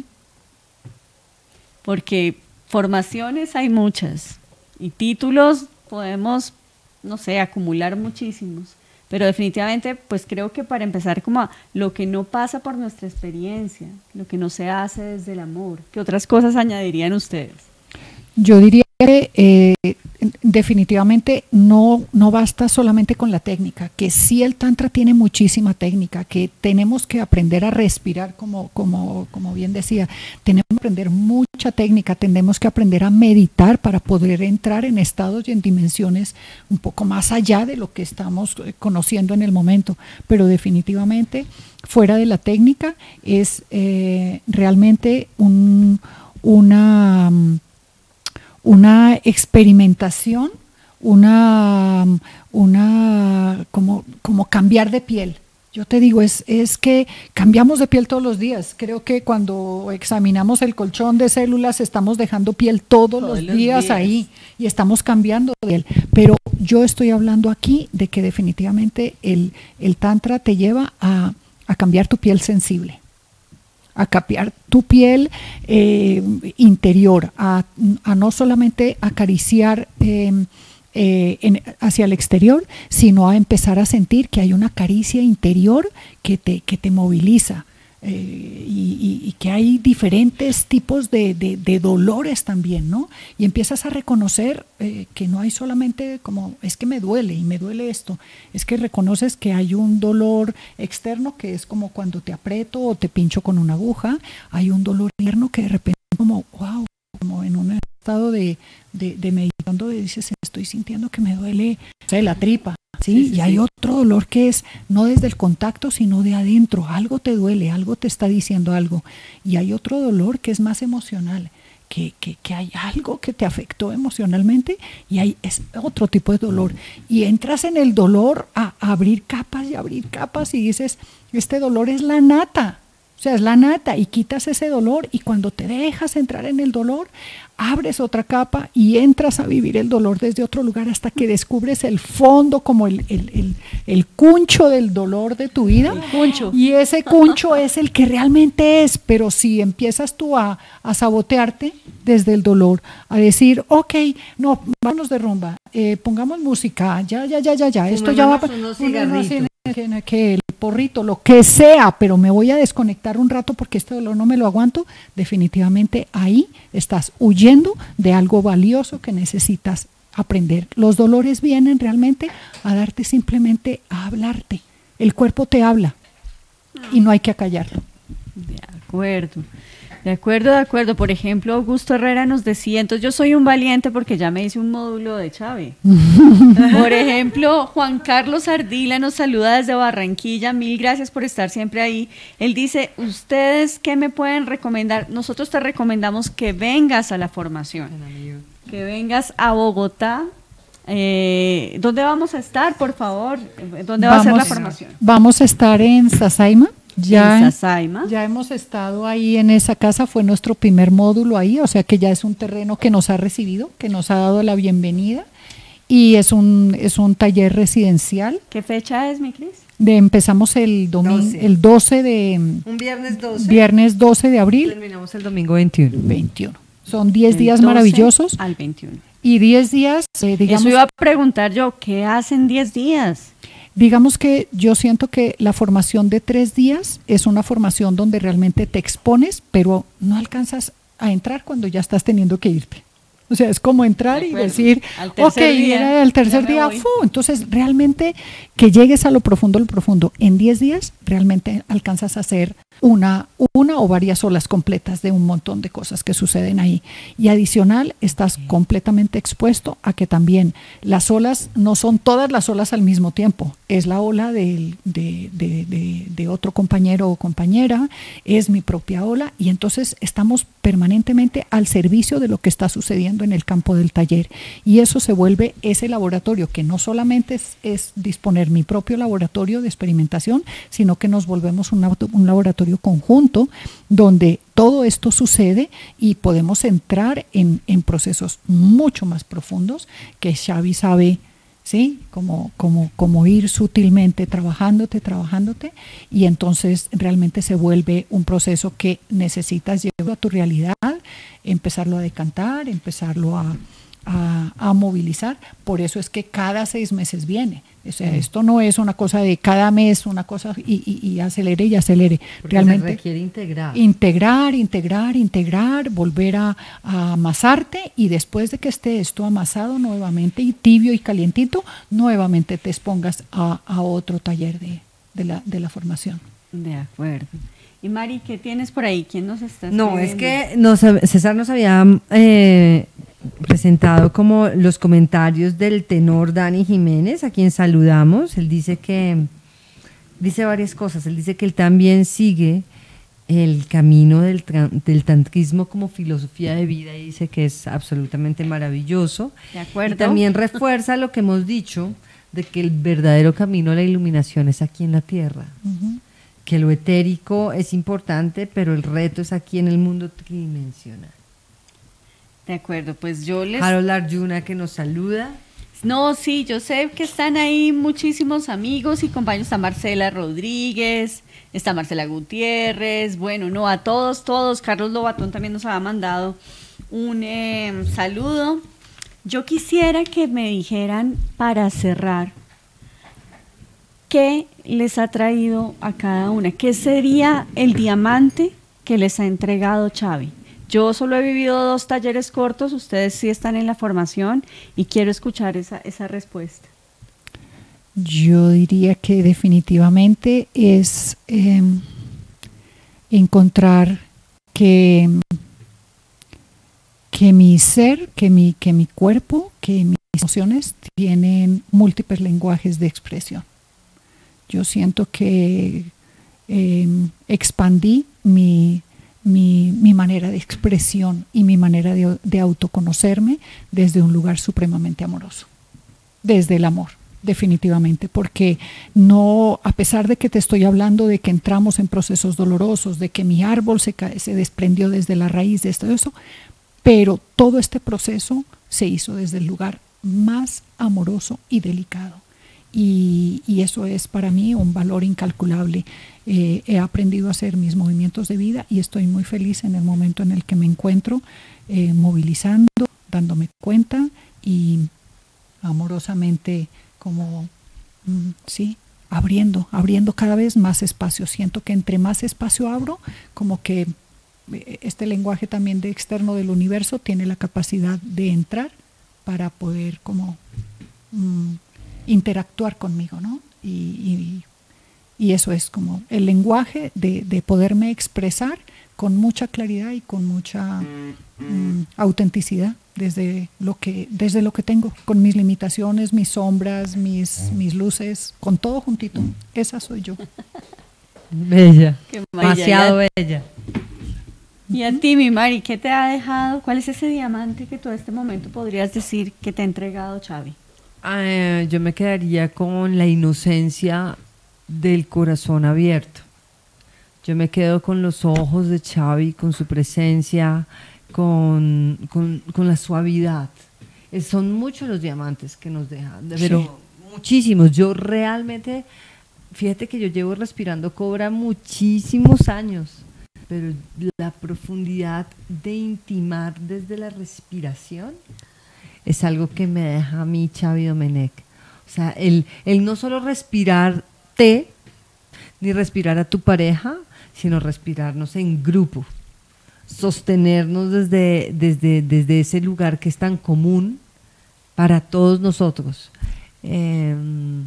Porque formaciones hay muchas y títulos podemos, no sé, acumular muchísimos, pero definitivamente pues creo que para empezar como a lo que no pasa por nuestra experiencia, lo que no se hace desde el amor, ¿qué otras cosas añadirían ustedes? Yo diría que eh, definitivamente no, no basta solamente con la técnica, que sí el tantra tiene muchísima técnica, que tenemos que aprender a respirar, como, como, como bien decía, tenemos que aprender mucha técnica, tenemos que aprender a meditar para poder entrar en estados y en dimensiones un poco más allá de lo que estamos conociendo en el momento, pero definitivamente fuera de la técnica es eh, realmente un, una... una experimentación, una, una como, como cambiar de piel. Yo te digo, es, es que cambiamos de piel todos los días. Creo que cuando examinamos el colchón de células estamos dejando piel todos, todos los, los días, días ahí y estamos cambiando de piel. Pero yo estoy hablando aquí de que definitivamente el, el tantra te lleva a, a cambiar tu piel sensible, a cambiar tu piel eh, interior, a, a no solamente acariciar eh, eh, en, hacia el exterior, sino a empezar a sentir que hay una caricia interior que te, que te moviliza. Eh, y, y, y que hay diferentes tipos de, de, de dolores también, ¿no? Y empiezas a reconocer eh, que no hay solamente como, es que me duele y me duele esto, es que reconoces que hay un dolor externo que es como cuando te aprieto o te pincho con una aguja, hay un dolor interno que de repente como, wow, como en un estado de, de, de meditando y dices, estoy sintiendo que me duele, o sea, la tripa. ¿Sí? Sí, sí, y hay sí. otro dolor que es no desde el contacto, sino de adentro. Algo te duele, algo te está diciendo algo. Y hay otro dolor que es más emocional, que, que, que hay algo que te afectó emocionalmente y hay es otro tipo de dolor. Y entras en el dolor a, a abrir capas y abrir capas y dices, este dolor es la nata. O sea, es la nata y quitas ese dolor y cuando te dejas entrar en el dolor, abres otra capa y entras a vivir el dolor desde otro lugar hasta que descubres el fondo, como el, el, el, el cuncho del dolor de tu vida. El cuncho. Y ese cuncho es el que realmente es, pero si empiezas tú a, a sabotearte desde el dolor, a decir, ok, no, vámonos de rumba, eh, pongamos música, ya, ya, ya, ya, ya, esto ya va para... Que, que el porrito, lo que sea, pero me voy a desconectar un rato porque este dolor no me lo aguanto, definitivamente ahí estás huyendo de algo valioso que necesitas aprender. Los dolores vienen realmente a darte simplemente a hablarte. El cuerpo te habla y no hay que acallarlo. De acuerdo. De acuerdo, de acuerdo. Por ejemplo, Augusto Herrera nos decía, entonces yo soy un valiente porque ya me hice un módulo de Chávez. Por ejemplo, Juan Carlos Ardila nos saluda desde Barranquilla, mil gracias por estar siempre ahí. Él dice, ¿ustedes qué me pueden recomendar? Nosotros te recomendamos que vengas a la formación, que vengas a Bogotá. Eh, ¿Dónde vamos a estar, por favor? ¿Dónde va vamos, a ser la formación? Vamos a estar en Sasaima. Ya, en Sasaima. Ya hemos estado ahí en esa casa, fue nuestro primer módulo ahí, o sea que ya es un terreno que nos ha recibido, que nos ha dado la bienvenida y es un, es un taller residencial. ¿Qué fecha es, mi Cris? De, empezamos el domingo, doce. el doce de... Un viernes doce. Viernes doce de abril. Terminamos el domingo veintiuno. veintiuno. Son diez días maravillosos. Al veintiuno. Y diez días, eh, digamos... Eso iba a preguntar yo, ¿qué hacen diez días? Digamos que yo siento que la formación de tres días es una formación donde realmente te expones, pero no alcanzas a entrar cuando ya estás teniendo que irte. O sea, es como entrar y decir, ok, era el tercer día, fu, entonces realmente que llegues a lo profundo, lo profundo. En diez días realmente alcanzas a hacer una, una o varias olas completas de un montón de cosas que suceden ahí. Y adicional, estás completamente expuesto a que también las olas no son todas las olas al mismo tiempo. Es la ola de, de, de, de, de otro compañero o compañera, es mi propia ola, y entonces estamos permanentemente al servicio de lo que está sucediendo en el campo del taller. Y eso se vuelve ese laboratorio que no solamente es, es disponer mi propio laboratorio de experimentación, sino que nos volvemos un, auto, un laboratorio conjunto donde todo esto sucede y podemos entrar en, en procesos mucho más profundos que Xavi sabe, ¿sí? Como, como, como ir sutilmente trabajándote, trabajándote, y entonces realmente se vuelve un proceso que necesitas llevarlo a tu realidad, empezarlo a decantar, empezarlo a, a, a movilizar. Por eso es que cada seis meses viene. O sea, esto no es una cosa de cada mes, una cosa y, y, y acelere y acelere. Porque realmente se requiere integrar. Integrar, integrar, integrar, volver a, a amasarte, y después de que esté esto amasado nuevamente y tibio y calientito, nuevamente te expongas a, a otro taller de, de, la, de la formación. De acuerdo. Y Mari, ¿qué tienes por ahí? ¿Quién nos está No, es que nos, César nos había eh, presentado como los comentarios del tenor Dani Jiménez, a quien saludamos. Él dice que, dice varias cosas. Él dice que él también sigue el camino del, del tantrismo como filosofía de vida, y dice que es absolutamente maravilloso. De acuerdo. Y también refuerza lo que hemos dicho, de que el verdadero camino a la iluminación es aquí en la tierra. Uh-huh. Que lo etérico es importante, pero el reto es aquí en el mundo tridimensional. De acuerdo, pues yo les... Harold Arjuna, que nos saluda. No, sí, yo sé que están ahí muchísimos amigos y compañeros. Está Marcela Rodríguez, está Marcela Gutiérrez, bueno, no, a todos, todos. Carlos Lobatón también nos había mandado un eh, saludo. Yo quisiera que me dijeran, para cerrar, ¿qué les ha traído a cada una? ¿Qué sería el diamante que les ha entregado Xavi? Yo solo he vivido dos talleres cortos, ustedes sí están en la formación, y quiero escuchar esa, esa respuesta. Yo diría que definitivamente es eh, encontrar que, que mi ser, que mi, que mi cuerpo, que mis emociones tienen múltiples lenguajes de expresión. Yo siento que eh, expandí mi, mi, mi manera de expresión y mi manera de, de autoconocerme desde un lugar supremamente amoroso, desde el amor, definitivamente, porque no, a pesar de que te estoy hablando de que entramos en procesos dolorosos, de que mi árbol se, se desprendió desde la raíz de todo eso, pero todo este proceso se hizo desde el lugar más amoroso y delicado. Y, y eso es para mí un valor incalculable. Eh, he aprendido a hacer mis movimientos de vida y estoy muy feliz en el momento en el que me encuentro eh, movilizando, dándome cuenta y amorosamente como, mm, sí, abriendo, abriendo cada vez más espacio. Siento que entre más espacio abro, como que este lenguaje también de externo del universo tiene la capacidad de entrar para poder como... Mm, interactuar conmigo, ¿no? Y, y, y eso es como el lenguaje de, de poderme expresar con mucha claridad y con mucha mm, autenticidad desde lo que desde lo que tengo, con mis limitaciones, mis sombras, mis, mis luces, con todo juntito. Esa soy yo. Bella, demasiado bella. Y a ti, mi Mari, ¿qué te ha dejado? ¿Cuál es ese diamante que tú a este momento podrías decir que te ha entregado Xavi? Eh, yo me quedaría con la inocencia del corazón abierto. Yo me quedo con los ojos de Xavi, con su presencia, con, con, con la suavidad. Eh, son muchos los diamantes que nos dejan, pero sí, muchísimos. Yo realmente, fíjate que yo llevo respirando cobra muchísimos años, pero la profundidad de intimar desde la respiración es algo que me deja a mí Xavi Domenech. O sea, el, el no solo respirarte, ni respirar a tu pareja, sino respirarnos en grupo, sostenernos desde, desde, desde ese lugar que es tan común para todos nosotros. Eh,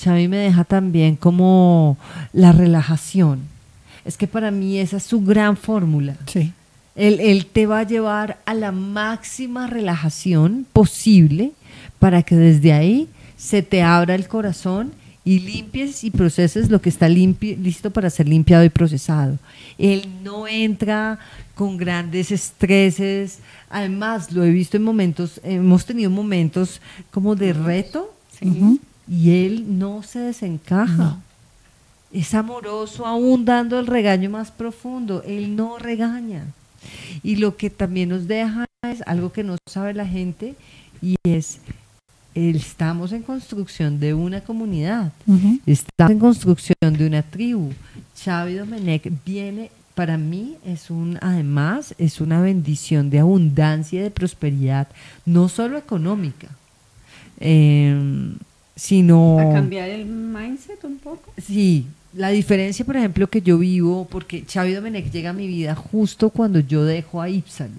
Xavi me deja también como la relajación. Es que para mí esa es su gran fórmula. Sí. Él, él te va a llevar a la máxima relajación posible para que desde ahí se te abra el corazón y limpies y proceses lo que está limpi- listo para ser limpiado y procesado. Él no entra con grandes estreses. Además, lo he visto en momentos, hemos tenido momentos como de reto, Sí. Uh-huh. y él no se desencaja. No. Es amoroso aún dando el regaño más profundo. Él no regaña. Y lo que también nos deja es algo que no sabe la gente, y es, estamos en construcción de una comunidad. Uh-huh. Estamos en construcción de una tribu. Xavi Domenech viene, para mí, es un, además, es una bendición de abundancia y de prosperidad, no solo económica, eh, sino... A cambiar el mindset un poco. Sí, la diferencia, por ejemplo, que yo vivo, porque Xavi Domenech llega a mi vida justo cuando yo dejo a Ipsalu.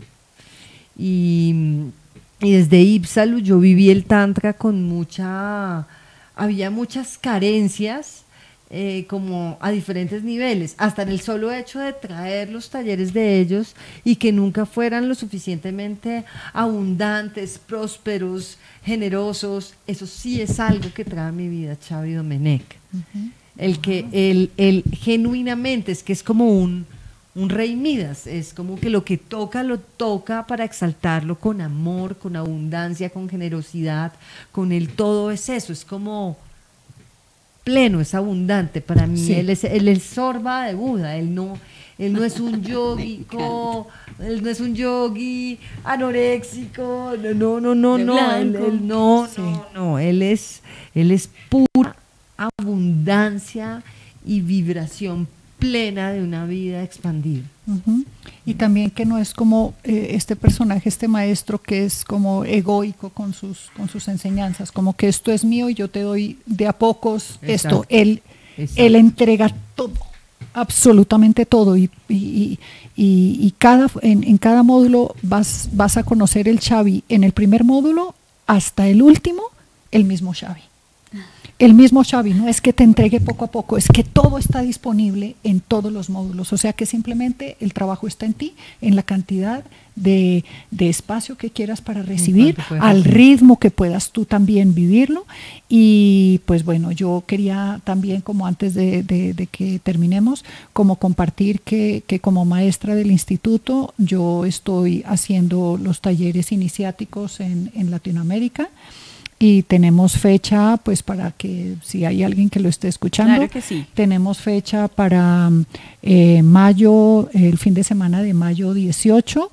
Y, y desde Ipsalu yo viví el Tantra con mucha... Había muchas carencias, eh, como a diferentes niveles, hasta en el solo hecho de traer los talleres de ellos y que nunca fueran lo suficientemente abundantes, prósperos, generosos. Eso sí es algo que trae a mi vida Xavi Domenech. Uh-huh. El que él, él genuinamente, es que es como un, un rey Midas, es como que lo que toca, lo toca para exaltarlo con amor, con abundancia, con generosidad, con el todo es eso, es como pleno, es abundante. Para mí, sí. él es el, el sorba de Buda, él no, él no es un yogico, él no es un yogi anoréxico, no, no, no, no, no, él, él no, sí. no, no, él es, él es pura abundancia y vibración plena de una vida expandida. Uh-huh. Y también que no es como eh, este personaje, este maestro que es como egoico con sus, con sus enseñanzas, como que esto es mío y yo te doy de a pocos. Exacto. Esto, él, él entrega todo, absolutamente todo, y, y, y, y cada, en, en cada módulo vas, vas a conocer el Xavi, en el primer módulo hasta el último, el mismo Xavi. El mismo Xavi, no es que te entregue poco a poco, es que todo está disponible en todos los módulos, o sea que simplemente el trabajo está en ti, en la cantidad de, de espacio que quieras para recibir, al ritmo que puedas tú también vivirlo. Y pues bueno, yo quería también, como antes de, de, de que terminemos, como compartir que, que como maestra del instituto yo estoy haciendo los talleres iniciáticos en, en Latinoamérica. Y tenemos fecha, pues para que si hay alguien que lo esté escuchando, claro que sí. Tenemos fecha para eh, mayo, el fin de semana de mayo dieciocho,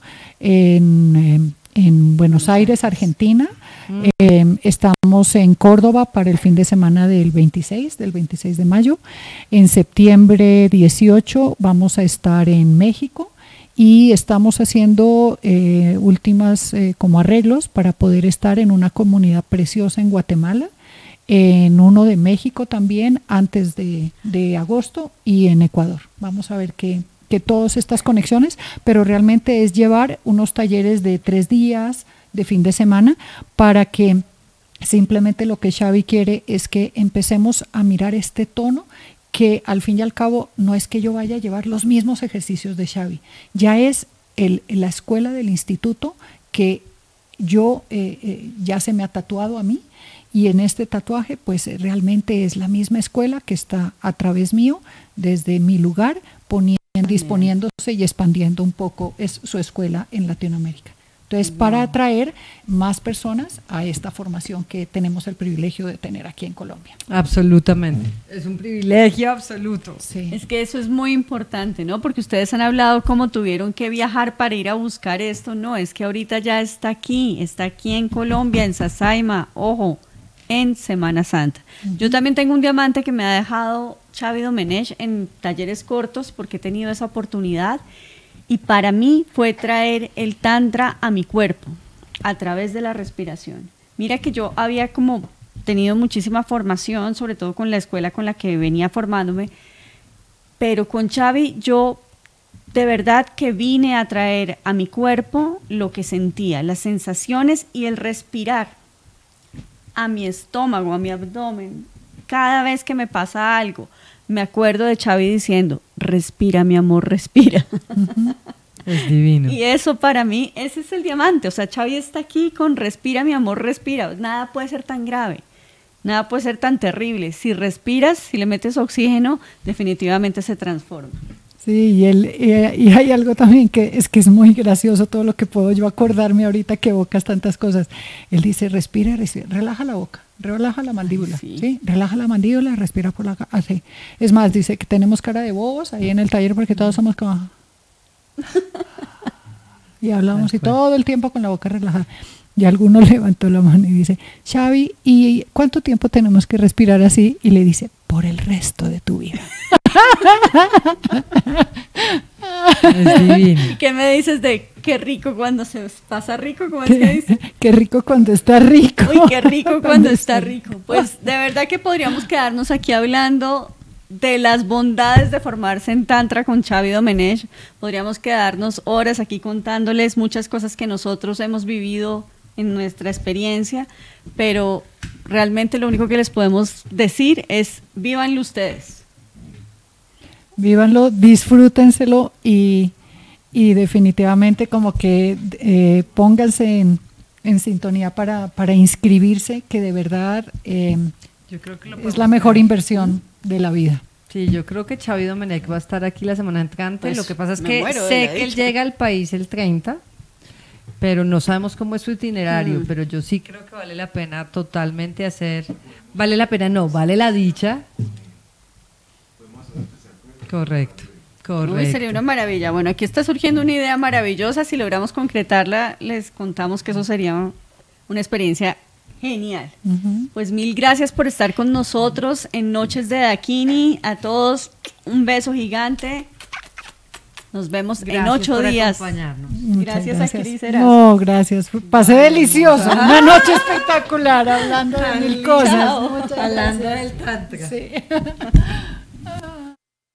en, en Buenos Aires, Argentina. Mm. Eh, estamos en Córdoba para el fin de semana del veintiséis, del veintiséis de mayo. En septiembre dieciocho vamos a estar en México. Y estamos haciendo eh, últimas eh, como arreglos para poder estar en una comunidad preciosa en Guatemala, en uno de México también antes de, de agosto, y en Ecuador. Vamos a ver que, que todas estas conexiones, pero realmente es llevar unos talleres de tres días, de fin de semana, para que simplemente lo que Xavi quiere es que empecemos a mirar este tono, que al fin y al cabo no es que yo vaya a llevar los mismos ejercicios de Xavi, ya es el, la escuela del instituto que yo eh, eh, ya se me ha tatuado a mí, y en este tatuaje pues realmente es la misma escuela que está a través mío, desde mi lugar, poniendo, disponiéndose y expandiendo un poco es su escuela en Latinoamérica. Entonces, para atraer más personas a esta formación que tenemos el privilegio de tener aquí en Colombia. Absolutamente. Es un privilegio absoluto. Sí. Es que eso es muy importante, ¿no? Porque ustedes han hablado cómo tuvieron que viajar para ir a buscar esto. No, es que ahorita ya está aquí, está aquí en Colombia, en Sasaima, ojo, en Semana Santa. Uh-huh. Yo también tengo un diamante que me ha dejado Xavi Domenech en talleres cortos porque he tenido esa oportunidad. Y para mí fue traer el tantra a mi cuerpo a través de la respiración. Mira que yo había como tenido muchísima formación, sobre todo con la escuela con la que venía formándome, pero con Xavi yo de verdad que vine a traer a mi cuerpo lo que sentía, las sensaciones y el respirar a mi estómago, a mi abdomen, cada vez que me pasa algo, me acuerdo de Xavi diciendo, respira mi amor, respira. Uh-huh. Es divino. Y eso para mí, ese es el diamante. O sea, Xavi está aquí con respira mi amor, respira. Nada puede ser tan grave, nada puede ser tan terrible. Si respiras, si le metes oxígeno, definitivamente se transforma. Sí, y, él, y, y hay algo también que es que es muy gracioso todo lo que puedo yo acordarme ahorita que evocas tantas cosas. Él dice, respira, respira, relaja la boca, relaja la mandíbula, sí. ¿sí? Relaja la mandíbula, respira por la cara. Así. Es más, dice que tenemos cara de bobos ahí en el taller porque todos somos como... y hablamos y todo el tiempo con la boca relajada. Y alguno levantó la mano y dice, Xavi, ¿y cuánto tiempo tenemos que respirar así? Y le dice, por el resto de tu vida. Es divino. ¿Y qué me dices de qué rico cuando se pasa rico? ¿Cómo es que dice? Qué rico cuando está rico. Uy, qué rico cuando, cuando está rico. Pues de verdad que podríamos quedarnos aquí hablando de las bondades de formarse en Tantra con Xavi Domenech. Podríamos quedarnos horas aquí contándoles muchas cosas que nosotros hemos vivido en nuestra experiencia, pero realmente lo único que les podemos decir es vívanlo ustedes. Vívanlo, disfrútenselo y, y definitivamente como que eh, pónganse en, en sintonía para, para inscribirse, que de verdad eh, Yo creo que lo es la mejor inversión de la vida. Sí, yo creo que Xavi Domenech va a estar aquí la semana entrante. Pues, lo que pasa es que sé que él llega al país el treinta, pero no sabemos cómo es su itinerario, mm. pero yo sí creo que vale la pena totalmente hacer, vale la pena, no, vale la dicha. Correcto, correcto. Uy, sería una maravilla. Bueno, aquí está surgiendo una idea maravillosa. Si logramos concretarla, les contamos que eso sería una experiencia genial. Uh-huh. Pues mil gracias por estar con nosotros en Noches de Dakini. A todos, un beso gigante. Nos vemos gracias en ocho por días. Acompañarnos. Gracias, gracias a Cris Heras. No, gracias. Pasé delicioso. Ah. Una noche espectacular hablando de mil cosas. Hablando del tantra. Sí.